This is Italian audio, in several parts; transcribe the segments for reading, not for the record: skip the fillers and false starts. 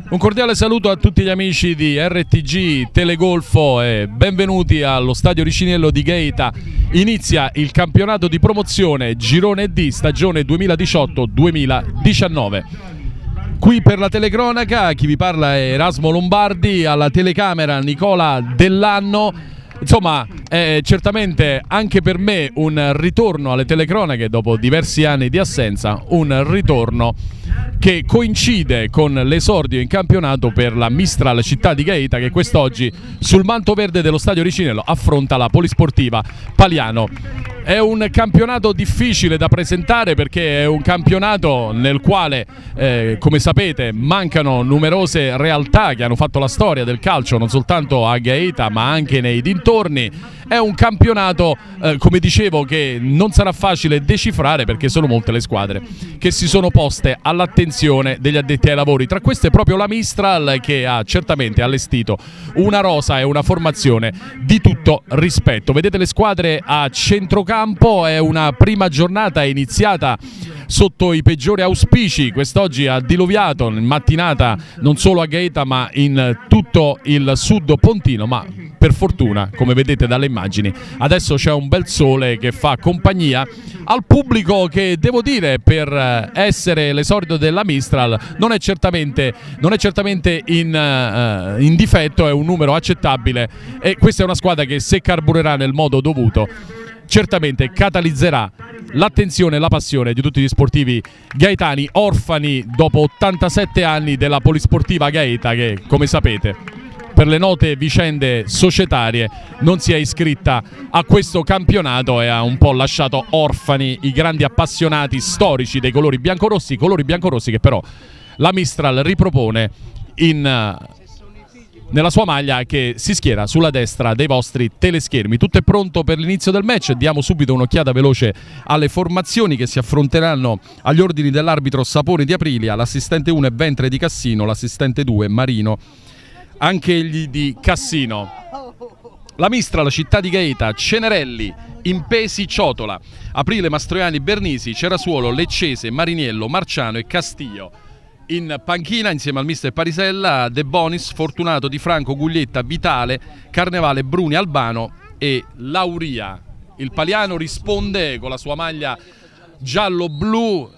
Un cordiale saluto a tutti gli amici di RTG Telegolfo e benvenuti allo Stadio Ricinello di Gaeta. Inizia il campionato di promozione Girone D stagione 2018-2019. Qui per la telecronaca chi vi parla è Erasmo Lombardi, alla telecamera Nicola Dell'Anno. Insomma, è certamente anche per me un ritorno alle telecronache dopo diversi anni di assenza, un ritorno che coincide con l'esordio in campionato per la Mistral Città di Gaeta, che quest'oggi sul manto verde dello Stadio Ricinello affronta la Polisportiva Paliano. È un campionato difficile da presentare perché è un campionato nel quale, come sapete, mancano numerose realtà che hanno fatto la storia del calcio non soltanto a Gaeta ma anche nei dintorni. È un campionato, come dicevo, che non sarà facile decifrare perché sono molte le squadre che si sono poste all'attenzione degli addetti ai lavori. Tra queste proprio la Mistral, che ha certamente allestito una rosa e una formazione di tutto rispetto. Vedete le squadre a centrocampo, è una prima giornata iniziata sotto i peggiori auspici. Quest'oggi ha diluviato in mattinata non solo a Gaeta ma in tutto il sud pontino, ma per fortuna, come vedete dalle immagini, adesso c'è un bel sole che fa compagnia al pubblico che, devo dire, per essere l'esordio della Mistral non è certamente in difetto, è un numero accettabile e questa è una squadra che, se carburerà nel modo dovuto, certamente catalizzerà l'attenzione e la passione di tutti gli sportivi gaetani, orfani dopo 87 anni della Polisportiva Gaeta, che, come sapete, per le note vicende societarie non si è iscritta a questo campionato e ha un po' lasciato orfani i grandi appassionati storici dei colori biancorossi che però la Mistral ripropone nella sua maglia, che si schiera sulla destra dei vostri teleschermi. Tutto è pronto per l'inizio del match. Diamo subito un'occhiata veloce alle formazioni che si affronteranno agli ordini dell'arbitro Sapone di Aprilia. L'assistente 1 è Ventre di Cassino, l'assistente 2 è Marino, anche egli di Cassino. La Mistral Città di Gaeta: Cenerelli, Impesi, Ciotola, Aprile, Mastroianni, Bernisi, Cerasuolo, Leccese, Mariniello, Marciano e Castillo. In panchina, insieme al mister Parisella, De Bonis, Fortunato, Di Franco, Guglietta, Vitale, Carnevale, Bruni, Albano e Lauria. Il Paliano risponde con la sua maglia giallo-blu,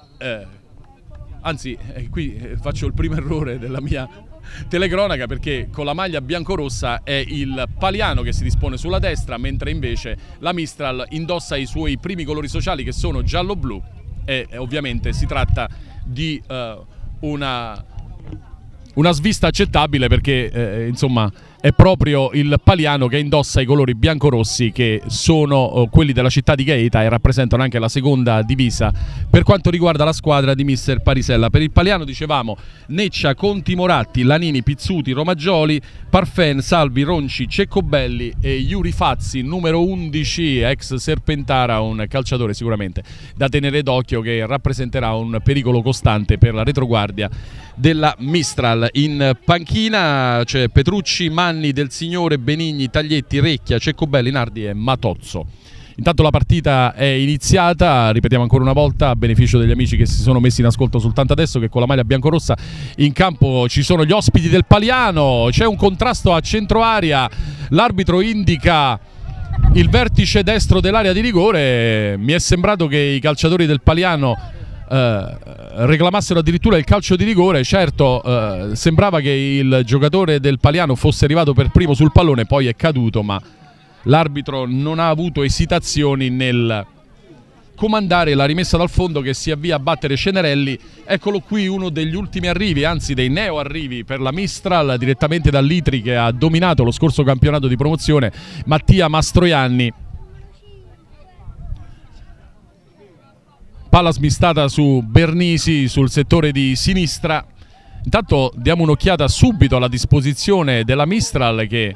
anzi qui faccio il primo errore della mia telecronaca, perché con la maglia biancorossa è il Paliano che si dispone sulla destra, mentre invece la Mistral indossa i suoi primi colori sociali, che sono giallo-blu, e ovviamente si tratta di una svista accettabile, perché insomma è proprio il Paliano che indossa i colori biancorossi, che sono quelli della città di Gaeta e rappresentano anche la seconda divisa per quanto riguarda la squadra di mister Parisella. Per il Paliano dicevamo Neccia, Conti, Moratti, Lanini, Pizzuti, Romaggioli, Parfen, Salvi, Ronci, Ceccobelli e Yuri Fazzi, numero 11, ex Serpentara, un calciatore sicuramente da tenere d'occhio, che rappresenterà un pericolo costante per la retroguardia della Mistral. In panchina c'è Petrucci, Manni, Del Signore, Benigni, Taglietti, Recchia, Ceccobelli, Nardi e Matozzo. Intanto la partita è iniziata, ripetiamo ancora una volta a beneficio degli amici che si sono messi in ascolto soltanto adesso, che con la maglia biancorossa in campo ci sono gli ospiti del Paliano. C'è un contrasto a centro area, l'arbitro indica il vertice destro dell'area di rigore. Mi è sembrato che i calciatori del Paliano reclamassero addirittura il calcio di rigore. Certo, sembrava che il giocatore del Paliano fosse arrivato per primo sul pallone, poi è caduto, ma l'arbitro non ha avuto esitazioni nel comandare la rimessa dal fondo, che si avvia a battere Cenerelli. Eccolo qui uno degli ultimi arrivi, anzi dei neo arrivi per la Mistral, direttamente dall'Itri, che ha dominato lo scorso campionato di promozione, Mattia Mastroianni. Palla smistata su Bernisi sul settore di sinistra. Intanto diamo un'occhiata subito alla disposizione della Mistral, che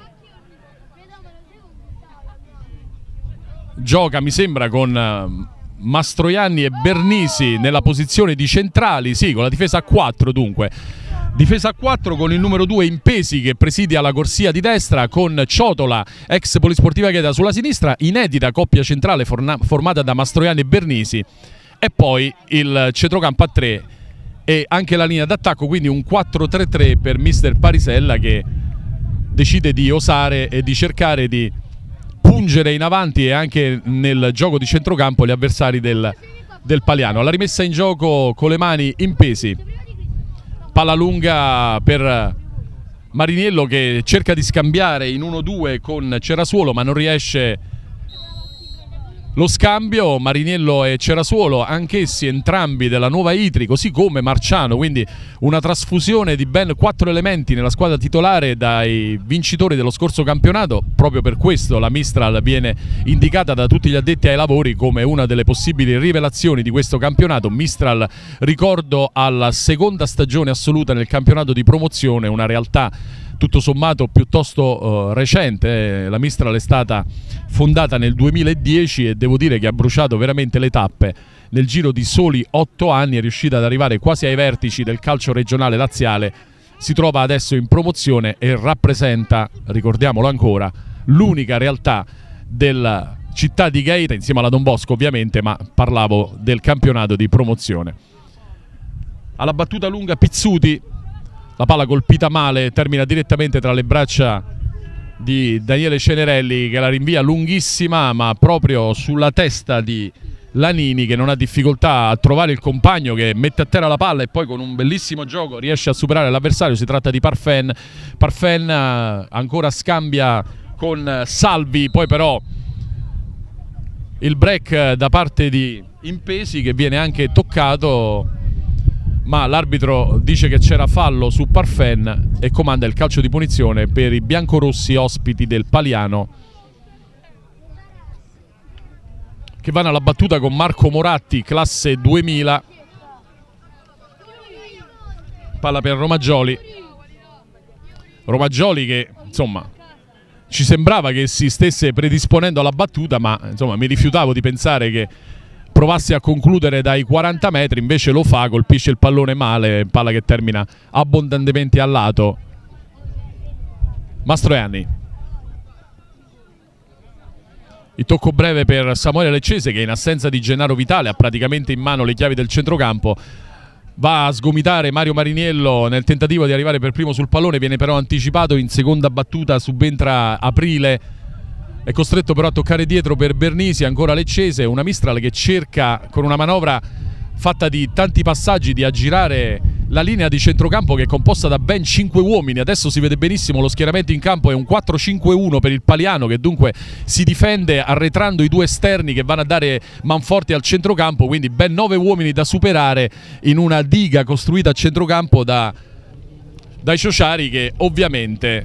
gioca, mi sembra, con Mastroianni e Bernisi nella posizione di centrali, sì, con la difesa a 4 dunque. Difesa a 4 con il numero 2 Impesi, che presidia la corsia di destra, con Ciotola, ex Polisportiva Gaeta, sulla sinistra. Inedita coppia centrale formata da Mastroianni e Bernisi. E poi il centrocampo a 3 e anche la linea d'attacco, quindi un 4-3-3 per mister Parisella, che decide di osare e di cercare di pungere in avanti e anche nel gioco di centrocampo gli avversari del Paliano. La rimessa in gioco con le mani in pesi, palla lunga per Mariniello che cerca di scambiare in 1-2 con Cerasuolo ma non riesce lo scambio. Mariniello e Cerasuolo, anch'essi entrambi della Nuova Itri, così come Marciano, quindi una trasfusione di ben 4 elementi nella squadra titolare dai vincitori dello scorso campionato. Proprio per questo la Mistral viene indicata da tutti gli addetti ai lavori come una delle possibili rivelazioni di questo campionato. Mistral, ricordo, alla seconda stagione assoluta nel campionato di promozione, una realtà tutto sommato piuttosto recente. La Mistral è stata fondata nel 2010 e devo dire che ha bruciato veramente le tappe. Nel giro di soli 8 anni è riuscita ad arrivare quasi ai vertici del calcio regionale laziale. Si trova adesso in promozione e rappresenta, ricordiamolo ancora, l'unica realtà della città di Gaeta, insieme alla Don Bosco ovviamente, ma parlavo del campionato di promozione. Alla battuta lunga Pizzuti, la palla colpita male, termina direttamente tra le braccia di Daniele Cenerelli, che la rinvia lunghissima ma proprio sulla testa di Lanini, che non ha difficoltà a trovare il compagno, che mette a terra la palla e poi con un bellissimo gioco riesce a superare l'avversario. Si tratta di Parfen. Parfen ancora scambia con Salvi, poi però il break da parte di Impesi, che viene anche toccato, ma l'arbitro dice che c'era fallo su Parfen e comanda il calcio di punizione per i biancorossi ospiti del Paliano, che vanno alla battuta con Marco Moratti, classe 2000. Palla per Romagioli che insomma ci sembrava che si stesse predisponendo alla battuta, ma insomma mi rifiutavo di pensare che provasse a concludere dai 40 metri, invece lo fa, colpisce il pallone male, palla che termina abbondantemente al lato. Mastroianni, il tocco breve per Samuele Leccese, che in assenza di Gennaro Vitale ha praticamente in mano le chiavi del centrocampo. Va a sgomitare Mario Mariniello nel tentativo di arrivare per primo sul pallone, viene però anticipato. In seconda battuta subentra Aprile, è costretto però a toccare dietro per Bernisi. Ancora Leccese, una Mistral che cerca con una manovra fatta di tanti passaggi di aggirare la linea di centrocampo, che è composta da ben 5 uomini. Adesso si vede benissimo lo schieramento in campo, è un 4-5-1 per il Paliano, che dunque si difende arretrando i 2 esterni che vanno a dare manforti al centrocampo, quindi ben 9 uomini da superare in una diga costruita a centrocampo dai Ciociari, che ovviamente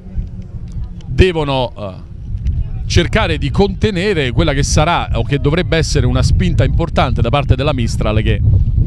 devono cercare di contenere quella che sarà o che dovrebbe essere una spinta importante da parte della Mistral, che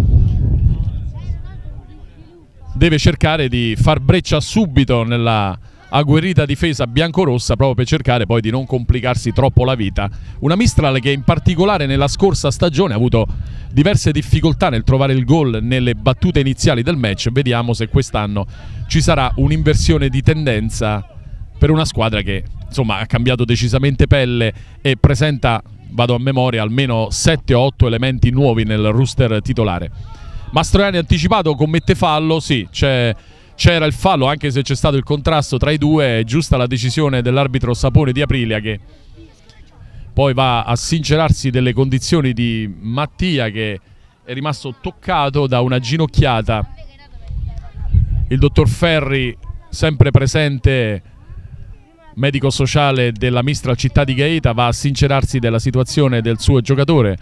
deve cercare di far breccia subito nella agguerrita difesa biancorossa, proprio per cercare poi di non complicarsi troppo la vita. Una Mistral che in particolare nella scorsa stagione ha avuto diverse difficoltà nel trovare il gol nelle battute iniziali del match. Vediamo se quest'anno ci sarà un'inversione di tendenza per una squadra che insomma ha cambiato decisamente pelle e presenta, vado a memoria, almeno 7 o 8 elementi nuovi nel roster titolare. Mastroianni anticipato, commette fallo, sì, c'era il fallo, anche se c'è stato il contrasto tra i due. È giusta la decisione dell'arbitro Sapone di Aprilia, che poi va a sincerarsi delle condizioni di Mattia, che è rimasto toccato da una ginocchiata. Il dottor Ferri, sempre presente, medico sociale della Mistral città di Gaeta, va a sincerarsi della situazione del suo giocatore.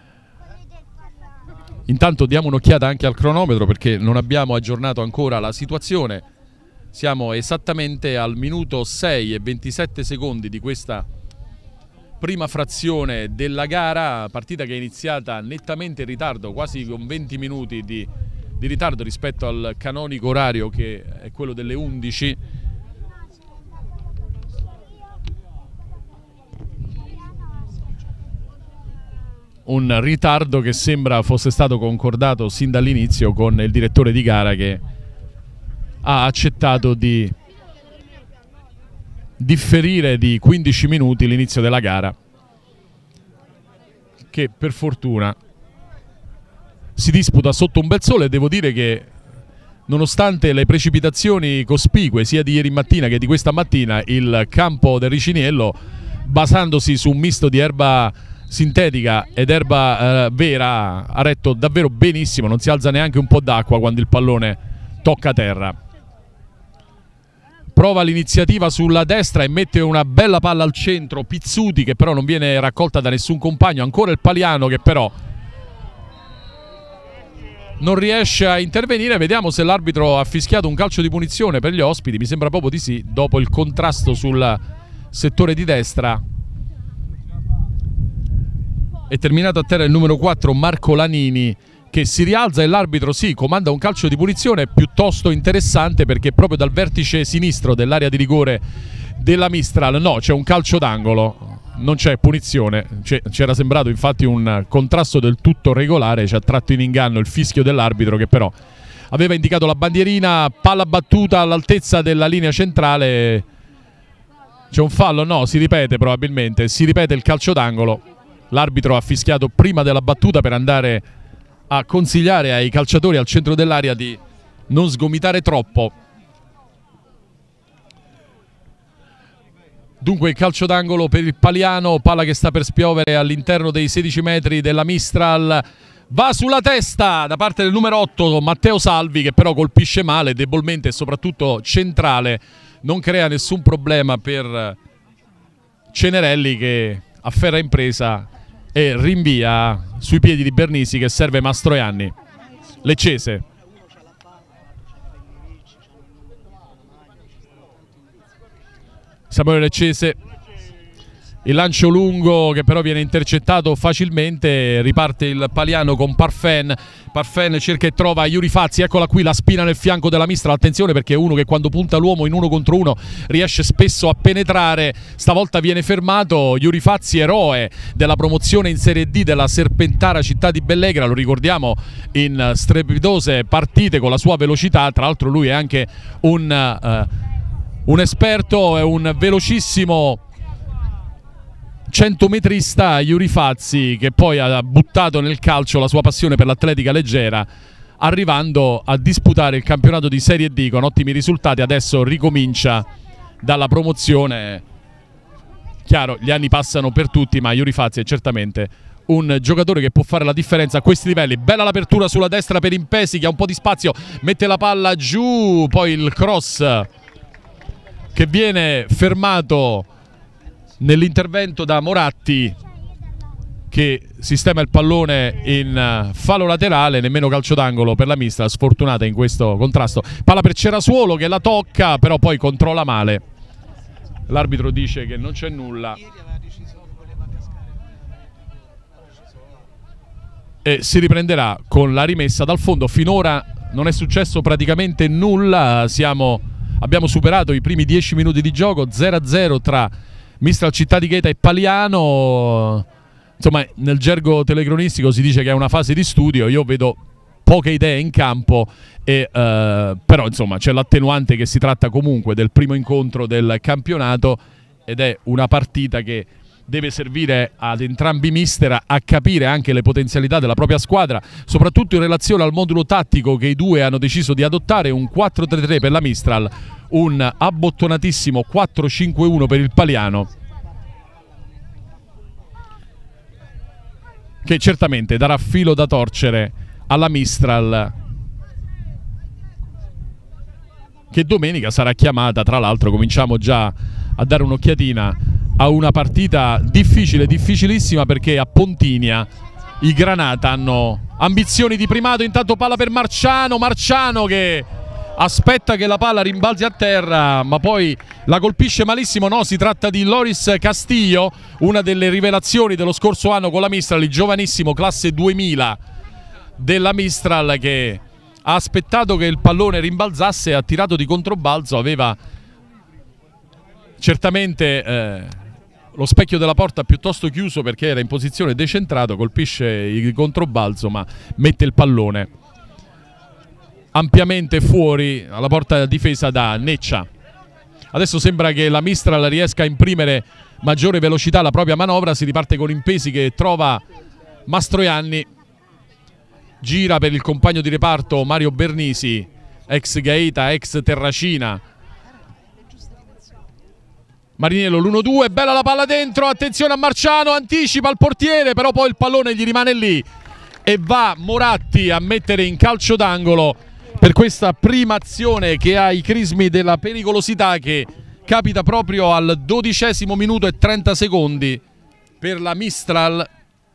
Intanto diamo un'occhiata anche al cronometro, perché non abbiamo aggiornato ancora la situazione. Siamo esattamente al minuto 6 e 27 secondi di questa prima frazione della gara, partita che è iniziata nettamente in ritardo, quasi con 20 minuti di ritardo rispetto al canonico orario, che è quello delle 11. Un ritardo che sembra fosse stato concordato sin dall'inizio con il direttore di gara, che ha accettato di differire di 15 minuti l'inizio della gara, che per fortuna si disputa sotto un bel sole e devo dire che nonostante le precipitazioni cospicue sia di ieri mattina che di questa mattina, il campo del Riciniello, basandosi su un misto di erba sintetica ed erba vera, ha retto davvero benissimo, non si alza neanche un po' d'acqua quando il pallone tocca terra. Prova l'iniziativa sulla destra e mette una bella palla al centro, Pizzuti, che però non viene raccolta da nessun compagno, ancora il Paliano che però non riesce a intervenire. Vediamo se l'arbitro ha fischiato un calcio di punizione per gli ospiti, mi sembra proprio di sì, dopo il contrasto sul settore di destra. È terminato a terra il numero 4 Marco Lanini, che si rialza e l'arbitro sì, comanda un calcio di punizione piuttosto interessante, perché proprio dal vertice sinistro dell'area di rigore della Mistral no, c'è un calcio d'angolo, non c'è punizione. C'era sembrato infatti un contrasto del tutto regolare, ci ha tratto in inganno il fischio dell'arbitro, che però aveva indicato la bandierina, palla battuta all'altezza della linea centrale. C'è un fallo? No, si ripete probabilmente, si ripete il calcio d'angolo. L'arbitro ha fischiato prima della battuta per andare a consigliare ai calciatori al centro dell'area di non sgomitare troppo. Dunque il calcio d'angolo per il Paliano, palla che sta per spiovere all'interno dei 16 metri della Mistral, va sulla testa da parte del numero 8 Matteo Salvi, che però colpisce male, debolmente e soprattutto centrale, non crea nessun problema per Cenerelli, che afferra impresa e rinvia sui piedi di Bernisi, che serve Mastroianni. Leccese. Samuele Leccese, il lancio lungo che però viene intercettato facilmente, riparte il Paliano con Parfen. Parfen cerca e trova Yuri Fazzi, eccola qui la spina nel fianco della Mistral, attenzione perché è uno che quando punta l'uomo in 1 contro 1 riesce spesso a penetrare, stavolta viene fermato. Yuri Fazzi, eroe della promozione in Serie D della Serpentara Città di Bellegra, lo ricordiamo in strepitose partite con la sua velocità, tra l'altro lui è anche un esperto, è un velocissimo 100metrista, Yuri Fazzi, che poi ha buttato nel calcio la sua passione per l'atletica leggera, arrivando a disputare il campionato di Serie D con ottimi risultati. Adesso ricomincia dalla promozione. Chiaro, gli anni passano per tutti, ma Yuri Fazzi è certamente un giocatore che può fare la differenza a questi livelli. Bella l'apertura sulla destra per Impesi, che ha un po' di spazio, mette la palla giù, poi il cross che viene fermato nell'intervento da Moratti, che sistema il pallone in fallo laterale. Nemmeno calcio d'angolo per la Mistral, sfortunata in questo contrasto. Palla per Cerasuolo che la tocca, però poi controlla male. L'arbitro dice che non c'è nulla e si riprenderà con la rimessa dal fondo. Finora non è successo praticamente nulla, abbiamo superato i primi 10 minuti di gioco, 0-0 tra Mistral Città di Gaeta e Paliano. Insomma, nel gergo telecronistico si dice che è una fase di studio, io vedo poche idee in campo, però insomma c'è l'attenuante che si tratta comunque del primo incontro del campionato ed è una partita che deve servire ad entrambi i mister a capire anche le potenzialità della propria squadra, soprattutto in relazione al modulo tattico che i due hanno deciso di adottare, un 4-3-3 per la Mistral, un abbottonatissimo 4-5-1 per il Paliano, che certamente darà filo da torcere alla Mistral, che domenica sarà chiamata, tra l'altro cominciamo già a dare un'occhiatina a una partita difficile, difficilissima, perché a Pontinia i Granata hanno ambizioni di primato. Intanto palla per Marciano, Marciano che aspetta che la palla rimbalzi a terra, ma poi la colpisce malissimo. No, si tratta di Loris Castillo, una delle rivelazioni dello scorso anno con la Mistral, il giovanissimo classe 2000 della Mistral, che ha aspettato che il pallone rimbalzasse, ha tirato di controbalzo, aveva certamente lo specchio della porta piuttosto chiuso perché era in posizione decentrato, colpisce il controbalzo ma mette il pallone ampiamente fuori alla porta difesa da Neccia. Adesso sembra che la Mistral riesca a imprimere maggiore velocità alla propria manovra, si riparte con Impesi che trova Mastroianni gira per il compagno di reparto Mario Bernisi, ex Gaeta, ex Terracina. Marinello l'1-2, bella la palla dentro, attenzione a Marciano, anticipa il portiere, però poi il pallone gli rimane lì e va Moratti a mettere in calcio d'angolo per questa prima azione che ha i crismi della pericolosità, che capita proprio al 12° minuto e 30 secondi per la Mistral.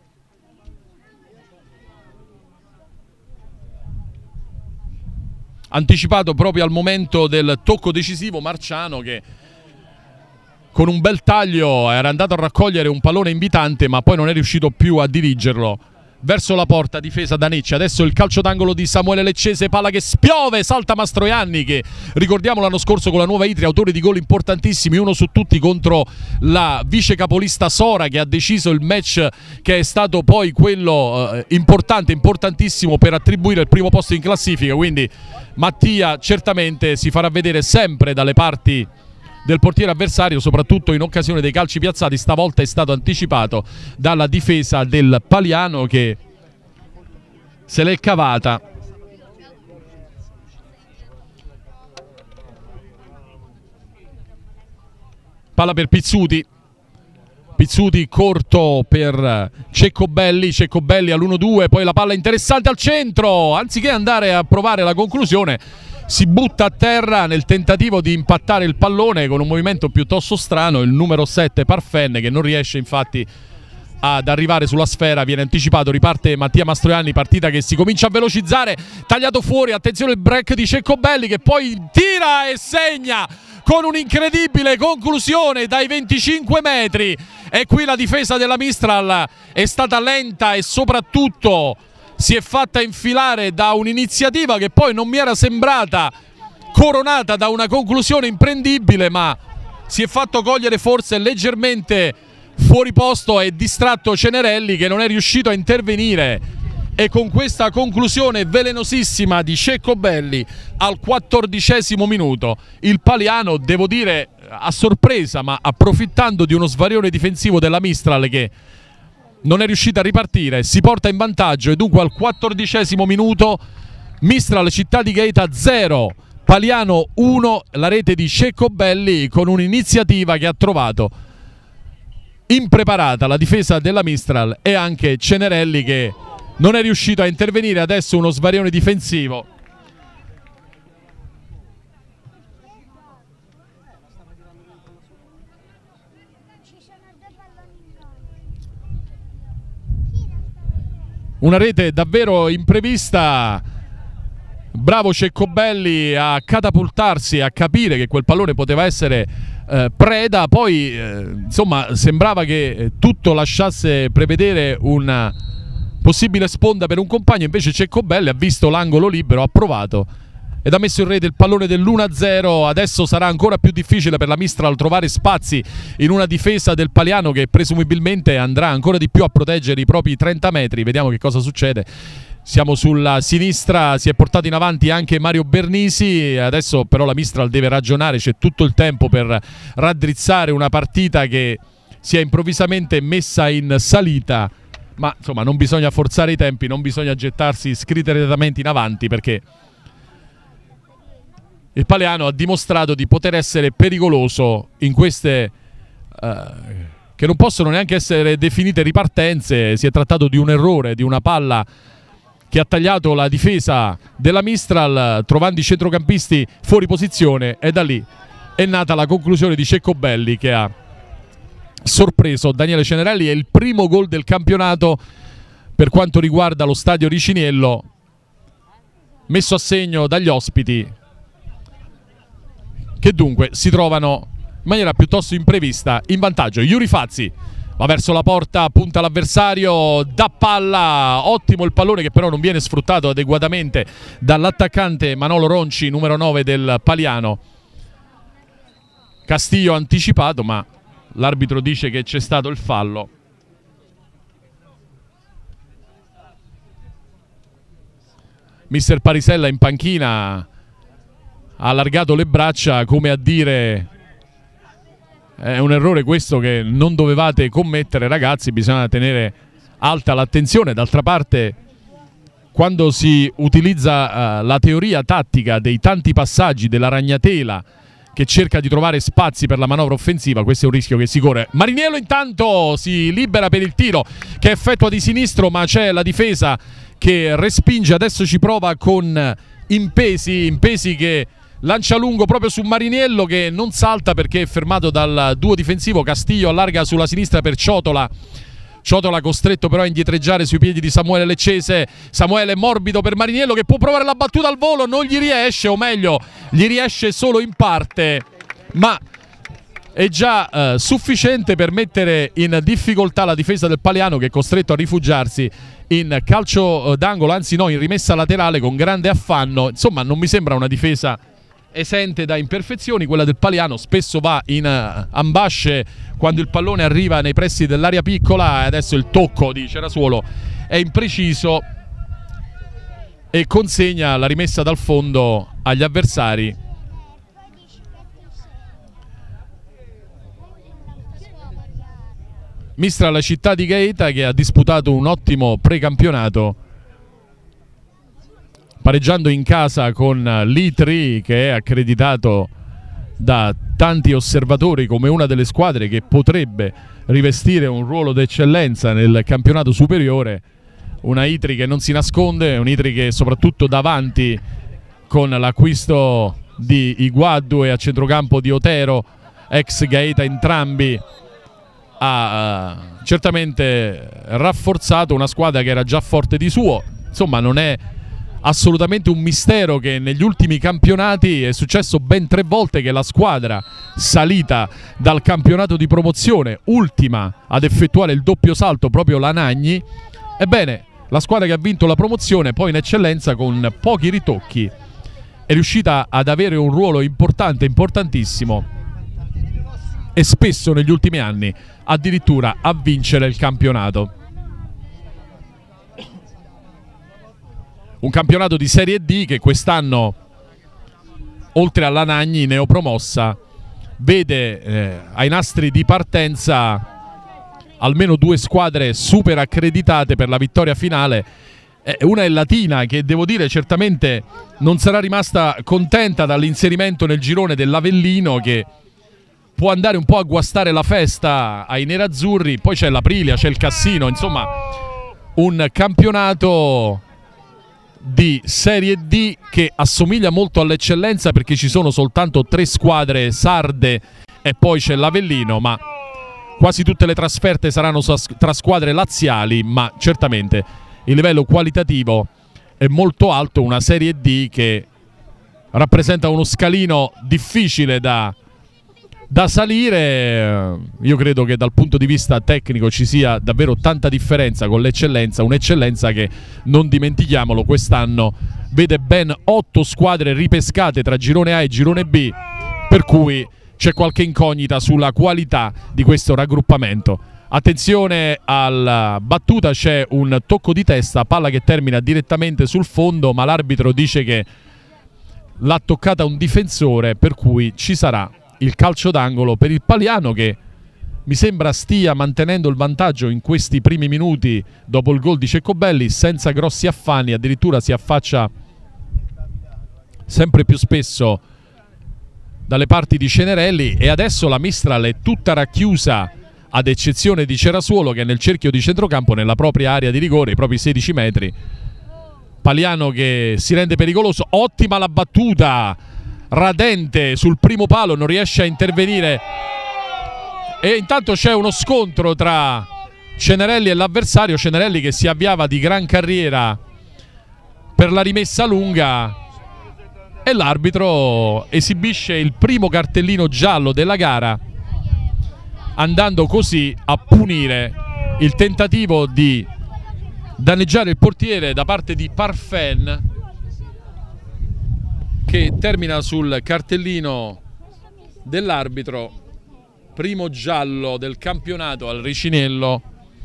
Anticipato proprio al momento del tocco decisivo Marciano, che con un bel taglio era andato a raccogliere un pallone invitante, ma poi non è riuscito più a dirigerlo verso la porta, difesa da Necci. Adesso il calcio d'angolo di Samuele Leccese, palla che spiove, salta Mastroianni, che ricordiamo l'anno scorso con la Nuova Itria autore di gol importantissimi, uno su tutti contro la vice capolista Sora, che ha deciso il match, che è stato poi quello importantissimo per attribuire il primo posto in classifica. Quindi Mattia certamente si farà vedere sempre dalle parti del portiere avversario, soprattutto in occasione dei calci piazzati. Stavolta è stato anticipato dalla difesa del Paliano, che se l'è cavata. Palla per Pizzuti, Pizzuti corto per Ceccobelli, Ceccobelli all'1-2, poi la palla interessante al centro, anziché andare a provare la conclusione si butta a terra nel tentativo di impattare il pallone con un movimento piuttosto strano. Il numero 7 Parfen, che non riesce infatti ad arrivare sulla sfera, viene anticipato, riparte Mattia Mastroianni, partita che si comincia a velocizzare, tagliato fuori, attenzione il break di Ceccobelli che poi tira e segna con un'incredibile conclusione dai 25 metri. E qui la difesa della Mistral è stata lenta e soprattutto si è fatta infilare da un'iniziativa che poi non mi era sembrata coronata da una conclusione imprendibile, ma si è fatto cogliere forse leggermente fuori posto e distratto Cenerelli, che non è riuscito a intervenire, e con questa conclusione velenosissima di Ceccobelli al 14° minuto il Paliano, devo dire a sorpresa ma approfittando di uno svarione difensivo della Mistral che non è riuscita a ripartire, si porta in vantaggio. E dunque al 14° minuto Mistral Città di Gaeta 0, Paliano 1, la rete di Ceccobelli con un'iniziativa che ha trovato impreparata la difesa della Mistral e anche Cenerelli, che non è riuscito a intervenire. Adesso uno svarione difensivo. Una rete davvero imprevista. Bravo Ceccobelli a catapultarsi, a capire che quel pallone poteva essere preda. Poi insomma sembrava che tutto lasciasse prevedere una possibile sponda per un compagno, invece Ceccobelli ha visto l'angolo libero, ha provato ed ha messo in rete il pallone dell'1-0. Adesso sarà ancora più difficile per la Mistral trovare spazi in una difesa del Paliano, che presumibilmente andrà ancora di più a proteggere i propri 30 metri. Vediamo che cosa succede. Siamo sulla sinistra, si è portato in avanti anche Mario Bernisi. Adesso però la Mistral deve ragionare, c'è tutto il tempo per raddrizzare una partita che si è improvvisamente messa in salita, ma insomma non bisogna forzare i tempi, non bisogna gettarsi scriteriatamente in avanti, perché il Paliano ha dimostrato di poter essere pericoloso in queste che non possono neanche essere definite ripartenze. Si è trattato di un errore, di una palla che ha tagliato la difesa della Mistral trovando i centrocampisti fuori posizione, e da lì è nata la conclusione di Ceccobelli, che ha sorpreso Daniele Cenerelli. È il primo gol del campionato per quanto riguarda lo stadio Riciniello, messo a segno dagli ospiti, che dunque si trovano in maniera piuttosto imprevista in vantaggio. Yuri Fazzi va verso la porta, punta l'avversario, dà palla, ottimo il pallone che però non viene sfruttato adeguatamente dall'attaccante Manolo Ronci, numero 9 del Paliano. Castillo anticipato, ma l'arbitro dice che c'è stato il fallo. Mister Parisella in panchina ha allargato le braccia come a dire: è un errore questo che non dovevate commettere, ragazzi, bisogna tenere alta l'attenzione. D'altra parte quando si utilizza la teoria tattica dei tanti passaggi, della ragnatela che cerca di trovare spazi per la manovra offensiva, questo è un rischio che si corre. Mariniello intanto si libera per il tiro che effettua di sinistro, ma c'è la difesa che respinge. Adesso ci prova con Impesi che lancia lungo proprio su Mariniello, che non salta perché è fermato dal duo difensivo. Castiglio allarga sulla sinistra per Ciotola costretto però a indietreggiare sui piedi di Samuele Leccese. Samuele morbido per Mariniello che può provare la battuta al volo, non gli riesce, o meglio gli riesce solo in parte, ma è già sufficiente per mettere in difficoltà la difesa del Paliano, che è costretto a rifugiarsi in calcio d'angolo, anzi no, in rimessa laterale con grande affanno. Insomma, non mi sembra una difesa esente da imperfezioni quella del Paliano. Spesso va in ambasce quando il pallone arriva nei pressi dell'area piccola, e adesso il tocco di Cerasuolo è impreciso e consegna la rimessa dal fondo agli avversari. Mistra la città di Gaeta, che ha disputato un ottimo precampionato, pareggiando in casa con l'Itri, che è accreditato da tanti osservatori come una delle squadre che potrebbe rivestire un ruolo d'eccellenza nel campionato superiore. Una Itri che non si nasconde, un Itri che soprattutto davanti, con l'acquisto di Iguaddu e a centrocampo di Otero, ex Gaeta entrambi, ha certamente rafforzato una squadra che era già forte di suo. Insomma, non è assolutamente un mistero che negli ultimi campionati è successo ben 3 volte che la squadra salita dal campionato di promozione, ultima ad effettuare il doppio salto, proprio la Nagni. Ebbene, la squadra che ha vinto la promozione poi in eccellenza, con pochi ritocchi, è riuscita ad avere un ruolo importante, importantissimo, e spesso negli ultimi anni addirittura a vincere il campionato. Un campionato di Serie D che quest'anno, oltre alla Nagni neopromossa, vede ai nastri di partenza almeno 2 squadre super accreditate per la vittoria finale. Una è Latina, che devo dire certamente non sarà rimasta contenta dall'inserimento nel girone dell'Avellino, che può andare un po' a guastare la festa ai nerazzurri. Poi c'è l'Aprilia, c'è il Cassino, insomma un campionato di Serie D che assomiglia molto all'eccellenza, perché ci sono soltanto 3 squadre sarde e poi c'è l'Avellino, ma quasi tutte le trasferte saranno tra squadre laziali. Ma certamente il livello qualitativo è molto alto, una Serie D che rappresenta uno scalino difficile da salire. Io credo che dal punto di vista tecnico ci sia davvero tanta differenza con l'eccellenza, un'eccellenza che, non dimentichiamolo, quest'anno vede ben 8 squadre ripescate tra girone A e girone B, per cui c'è qualche incognita sulla qualità di questo raggruppamento. Attenzione alla battuta, c'è un tocco di testa, palla che termina direttamente sul fondo, ma l'arbitro dice che l'ha toccata un difensore, per cui ci sarà il calcio d'angolo per il Paliano, che mi sembra stia mantenendo il vantaggio in questi primi minuti dopo il gol di Ceccobelli, senza grossi affanni, addirittura si affaccia sempre più spesso dalle parti di Cenerelli. E adesso la Mistral è tutta racchiusa, ad eccezione di Cerasuolo, che è nel cerchio di centrocampo, nella propria area di rigore, i propri 16 metri. Paliano che si rende pericoloso, ottima la battuta, radente sul primo palo, non riesce a intervenire, e intanto c'è uno scontro tra Cenerelli e l'avversario. Cenerelli che si avviava di gran carriera per la rimessa lunga, e l'arbitro esibisce il primo cartellino giallo della gara, andando così a punire il tentativo di danneggiare il portiere da parte di Parfen, che termina sul cartellino dell'arbitro. Primo giallo del campionato al Ricinello.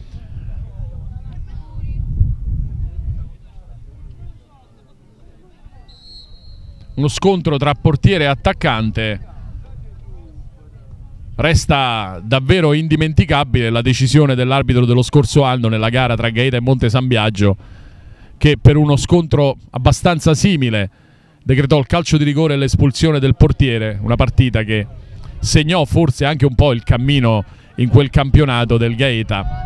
Uno scontro tra portiere e attaccante. Resta davvero indimenticabile la decisione dell'arbitro dello scorso anno nella gara tra Gaeta e Monte San Biagio, che per uno scontro abbastanza simile decretò il calcio di rigore e l'espulsione del portiere, una partita che segnò forse anche un po' il cammino in quel campionato del Gaeta.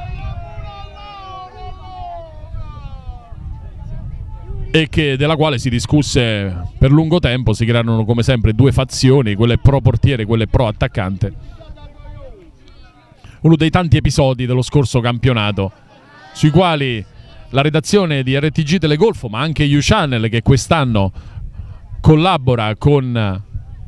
E della quale si discusse per lungo tempo, si crearono come sempre due fazioni, quelle pro portiere e quelle pro attaccante. Uno dei tanti episodi dello scorso campionato, sui quali la redazione di RTG Telegolfo, ma anche U-Channel, che quest'anno collabora con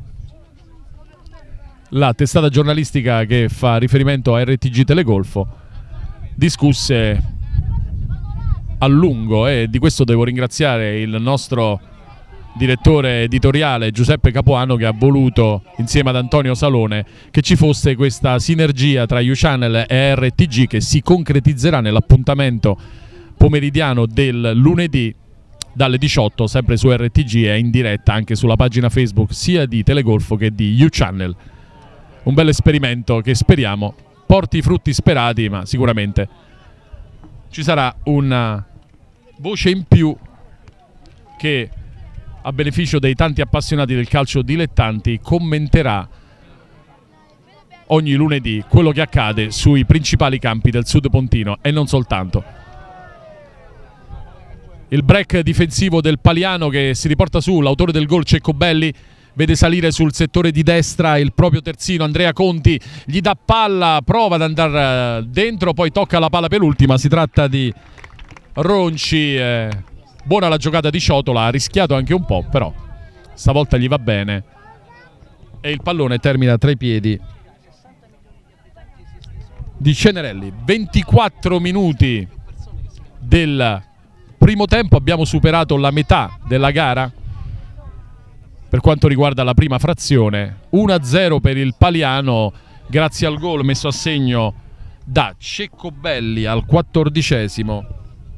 la testata giornalistica che fa riferimento a RTG Telegolfo, discusse a lungo, e di questo devo ringraziare il nostro direttore editoriale Giuseppe Capuano, che ha voluto insieme ad Antonio Salone che ci fosse questa sinergia tra U-Channel e RTG, che si concretizzerà nell'appuntamento pomeridiano del lunedì dalle 18, sempre su RTG e in diretta anche sulla pagina Facebook sia di Telegolfo che di U-Channel. Un bel esperimento che speriamo porti i frutti sperati, ma sicuramente ci sarà una voce in più che, a beneficio dei tanti appassionati del calcio dilettanti, commenterà ogni lunedì quello che accade sui principali campi del Sud Pontino e non soltanto. Il break difensivo del Paliano che si riporta su, l'autore del gol Ceccobelli vede salire sul settore di destra il proprio terzino Andrea Conti, gli dà palla, prova ad andare dentro, poi tocca la palla per ultima, si tratta di Ronci. Buona la giocata di Ciotola, ha rischiato anche un po', però stavolta gli va bene e il pallone termina tra i piedi di Cenerelli. 24 minuti del primo tempo, abbiamo superato la metà della gara per quanto riguarda la prima frazione. 1-0 per il Paliano grazie al gol messo a segno da Ceccobelli al 14esimo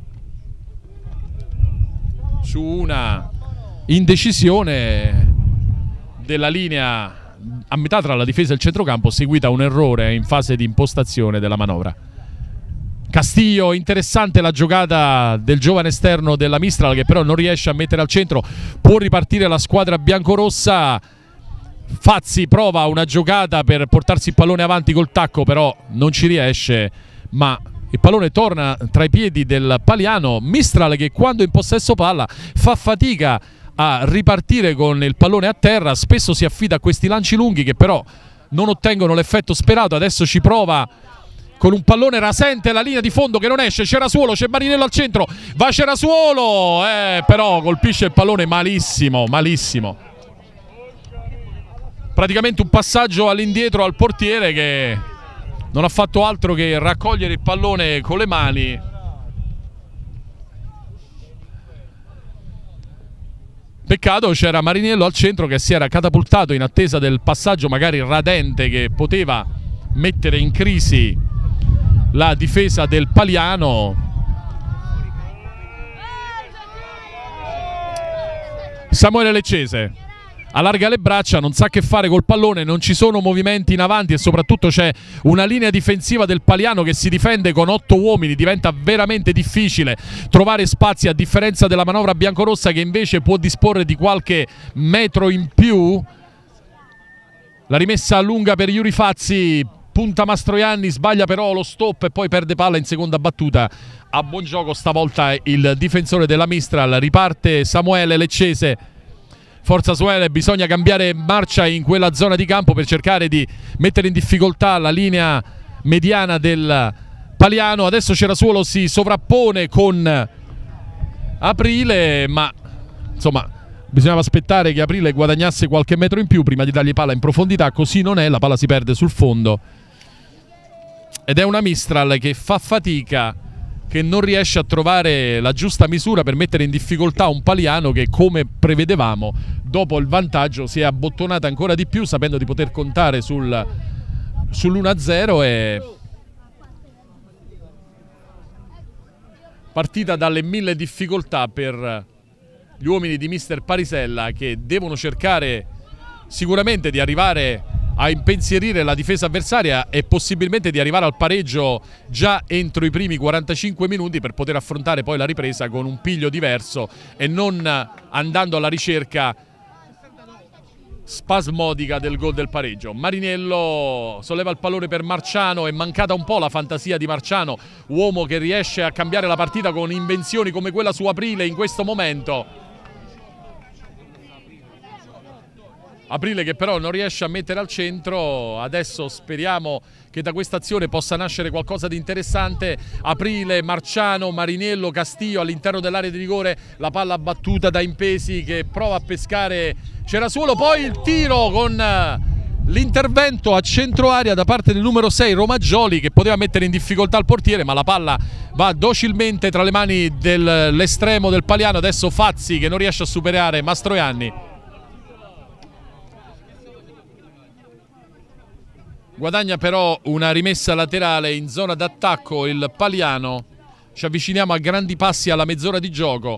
su una indecisione della linea a metà tra la difesa e il centrocampo, seguita a un errore in fase di impostazione della manovra. Castillo, interessante la giocata del giovane esterno della Mistral, che però non riesce a mettere al centro. Può ripartire la squadra biancorossa. Fazzi prova una giocata per portarsi il pallone avanti col tacco, però non ci riesce, ma il pallone torna tra i piedi del Paliano. Mistral che quando in possesso palla fa fatica a ripartire con il pallone a terra, spesso si affida a questi lanci lunghi che però non ottengono l'effetto sperato. Adesso ci prova con un pallone rasente la linea di fondo che non esce. Cerasuolo, c'è Marinello al centro, va Cerasuolo, però colpisce il pallone malissimo, malissimo. Praticamente un passaggio all'indietro al portiere che non ha fatto altro che raccogliere il pallone con le mani. Peccato, c'era Marinello al centro che si era catapultato in attesa del passaggio magari radente che poteva mettere in crisi la difesa del Paliano. Samuele Leccese allarga le braccia, non sa che fare col pallone, non ci sono movimenti in avanti e soprattutto c'è una linea difensiva del Paliano che si difende con 8 uomini. Diventa veramente difficile trovare spazi, a differenza della manovra biancorossa che invece può disporre di qualche metro in più. La rimessa lunga per Yuri Fazzi, punta Mastroianni, sbaglia però lo stop e poi perde palla in seconda battuta. A buon gioco stavolta il difensore della Mistral. Riparte Samuele Leccese. Forza Samuele, bisogna cambiare marcia in quella zona di campo per cercare di mettere in difficoltà la linea mediana del Paliano. Adesso Cerasuolo si sovrappone con Aprile, ma insomma bisognava aspettare che Aprile guadagnasse qualche metro in più prima di dargli palla in profondità. Così non è, la palla si perde sul fondo ed è una Mistral che fa fatica, che non riesce a trovare la giusta misura per mettere in difficoltà un Paliano che, come prevedevamo, dopo il vantaggio si è abbottonata ancora di più, sapendo di poter contare sull'1-0 e partita dalle 1000 difficoltà per gli uomini di mister Parisella, che devono cercare sicuramente di arrivare a impensierire la difesa avversaria e possibilmente di arrivare al pareggio già entro i primi 45 minuti per poter affrontare poi la ripresa con un piglio diverso e non andando alla ricerca spasmodica del gol del pareggio. Marinello solleva il pallone per Marciano, è mancata un po' la fantasia di Marciano, uomo che riesce a cambiare la partita con invenzioni come quella su Aprile in questo momento. Aprile che però non riesce a mettere al centro. Adesso speriamo che da questa azione possa nascere qualcosa di interessante. Aprile, Marciano, Marinello, Castillo all'interno dell'area di rigore, la palla battuta da Impesi che prova a pescare Cerasuolo, poi il tiro con l'intervento a centro area da parte del numero 6 Romaggioli, che poteva mettere in difficoltà il portiere, ma la palla va docilmente tra le mani dell'estremo del Paliano. Adesso Fazzi che non riesce a superare Mastroianni. Guadagna però una rimessa laterale in zona d'attacco il Paliano. Ci avviciniamo a grandi passi alla mezz'ora di gioco.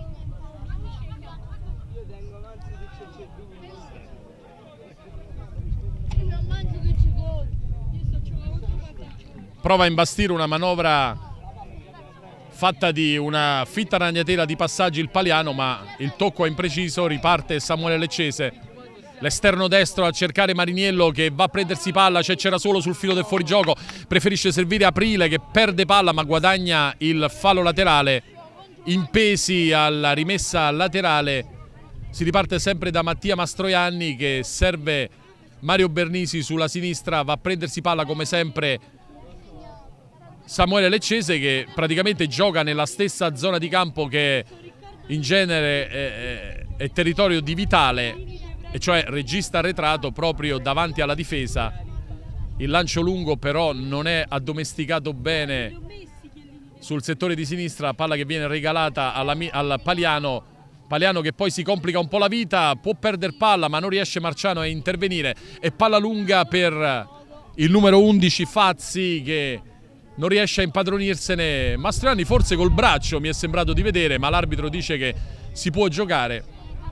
Prova a imbastire una manovra fatta di una fitta ragnatela di passaggi il Paliano, ma il tocco è impreciso. Riparte Samuele Leccese. L'esterno destro a cercare Marinello che va a prendersi palla, c'era solo sul filo del fuorigioco, preferisce servire Aprile che perde palla ma guadagna il fallo laterale. Impesi alla rimessa laterale, si riparte sempre da Mattia Mastroianni che serve Mario Bernisi sulla sinistra, va a prendersi palla come sempre Samuele Leccese che praticamente gioca nella stessa zona di campo che in genere è territorio di Vitale, e cioè regista arretrato proprio davanti alla difesa. Il lancio lungo però non è addomesticato bene sul settore di sinistra, palla che viene regalata al Paliano. Paliano che poi si complica un po' la vita, può perdere palla ma non riesce Marciano a intervenire, e palla lunga per il numero 11 Fazzi che non riesce a impadronirsene. Mastroianni forse col braccio mi è sembrato di vedere, ma l'arbitro dice che si può giocare.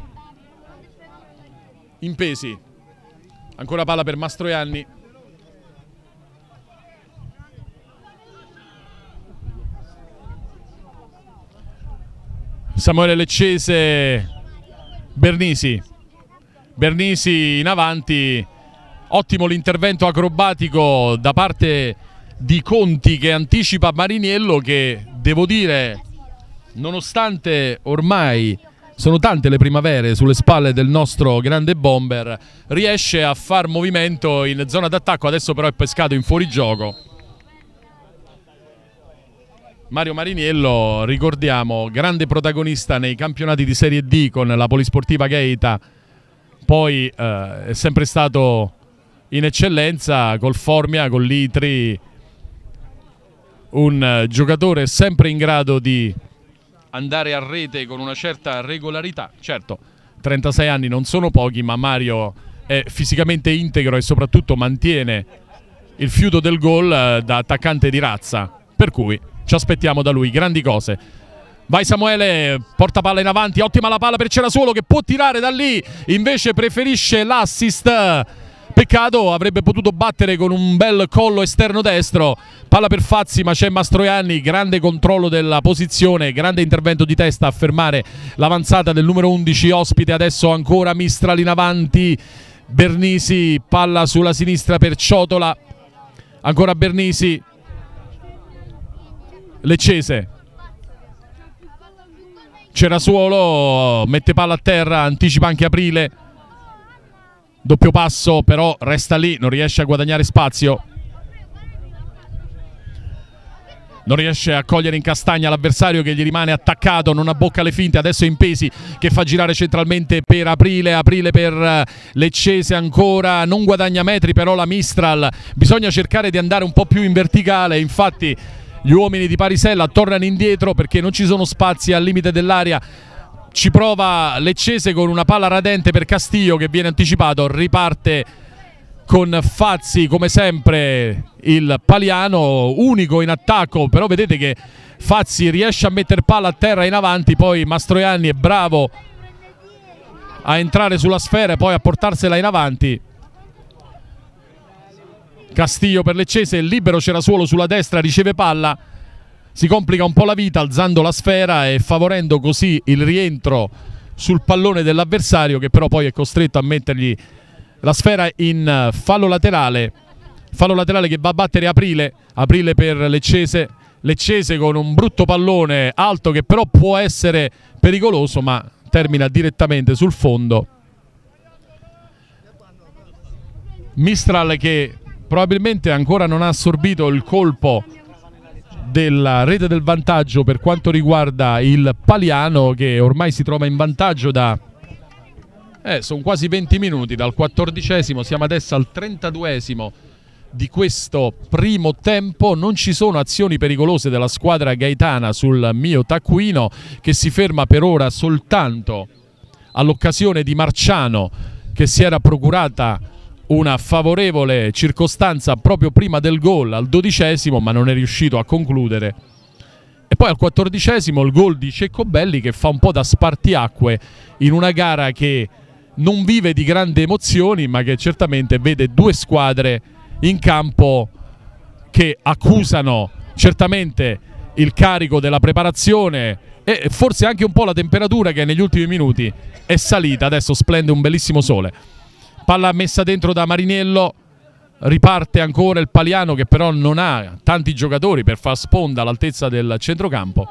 Impesi, ancora palla per Mastroianni. Samuele Leccese, Bernisi in avanti. Ottimo l'intervento acrobatico da parte di Conti che anticipa Marinello, che devo dire, nonostante ormai sono tante le primavere sulle spalle del nostro grande bomber, riesce a far movimento in zona d'attacco. Adesso però è pescato in fuorigioco. Mario Marinello, ricordiamo, grande protagonista nei campionati di Serie D con la Polisportiva Gaeta, poi è sempre stato in eccellenza col Formia, con l'Itri, un giocatore sempre in grado di andare a rete con una certa regolarità. Certo, 36 anni non sono pochi, ma Mario è fisicamente integro e soprattutto mantiene il fiuto del gol da attaccante di razza, per cui ci aspettiamo da lui grandi cose. Vai Samuele, porta palla in avanti, ottima la palla per Cerasuolo che può tirare da lì, invece preferisce l'assist. Peccato, avrebbe potuto battere con un bel collo esterno destro. Palla per Fazzi, ma c'è Mastroianni, grande controllo della posizione, grande intervento di testa a fermare l'avanzata del numero 11 ospite. Adesso ancora Mistral in avanti, Bernisi, palla sulla sinistra per Ciotola, ancora Bernisi, Leccese, Cerasuolo, mette palla a terra, anticipa anche Aprile. Doppio passo, però resta lì, non riesce a guadagnare spazio. Non riesce a cogliere in castagna l'avversario che gli rimane attaccato, non abbocca le finte. Adesso è Impesi che fa girare centralmente per Aprile, Aprile per Leccese ancora, non guadagna metri però la Mistral. Bisogna cercare di andare un po' più in verticale, infatti gli uomini di Parisella tornano indietro perché non ci sono spazi al limite dell'area. Ci prova Leccese con una palla radente per Castillo che viene anticipato, riparte con Fazzi come sempre il Paliano, unico in attacco, però vedete che Fazzi riesce a mettere palla a terra in avanti, poi Mastroianni è bravo a entrare sulla sfera e poi a portarsela in avanti. Castillo per Leccese, il libero Cerasuolo sulla destra, riceve palla, si complica un po' la vita alzando la sfera e favorendo così il rientro sul pallone dell'avversario, che però poi è costretto a mettergli la sfera in fallo laterale che va a battere Aprile per Leccese con un brutto pallone alto che però può essere pericoloso, ma termina direttamente sul fondo. Mistral che probabilmente ancora non ha assorbito il colpo della rete del vantaggio per quanto riguarda il Paliano, che ormai si trova in vantaggio da sono quasi 20 minuti, dal 14esimo, siamo adesso al 32esimo di questo primo tempo. Non ci sono azioni pericolose della squadra gaetana sul mio taccuino, che si ferma per ora soltanto all'occasione di Marciano, che si era procurata una favorevole circostanza proprio prima del gol al 12esimo, ma non è riuscito a concludere. E poi al 14esimo il gol di Ceccobelli, che fa un po' da spartiacque in una gara che non vive di grandi emozioni, ma che certamente vede due squadre in campo che accusano certamente il carico della preparazione e forse anche un po' la temperatura, che negli ultimi minuti è salita. Adesso splende un bellissimo sole. Palla messa dentro da Mariniello, riparte ancora il Paliano, che però non ha tanti giocatori per far sponda all'altezza del centrocampo.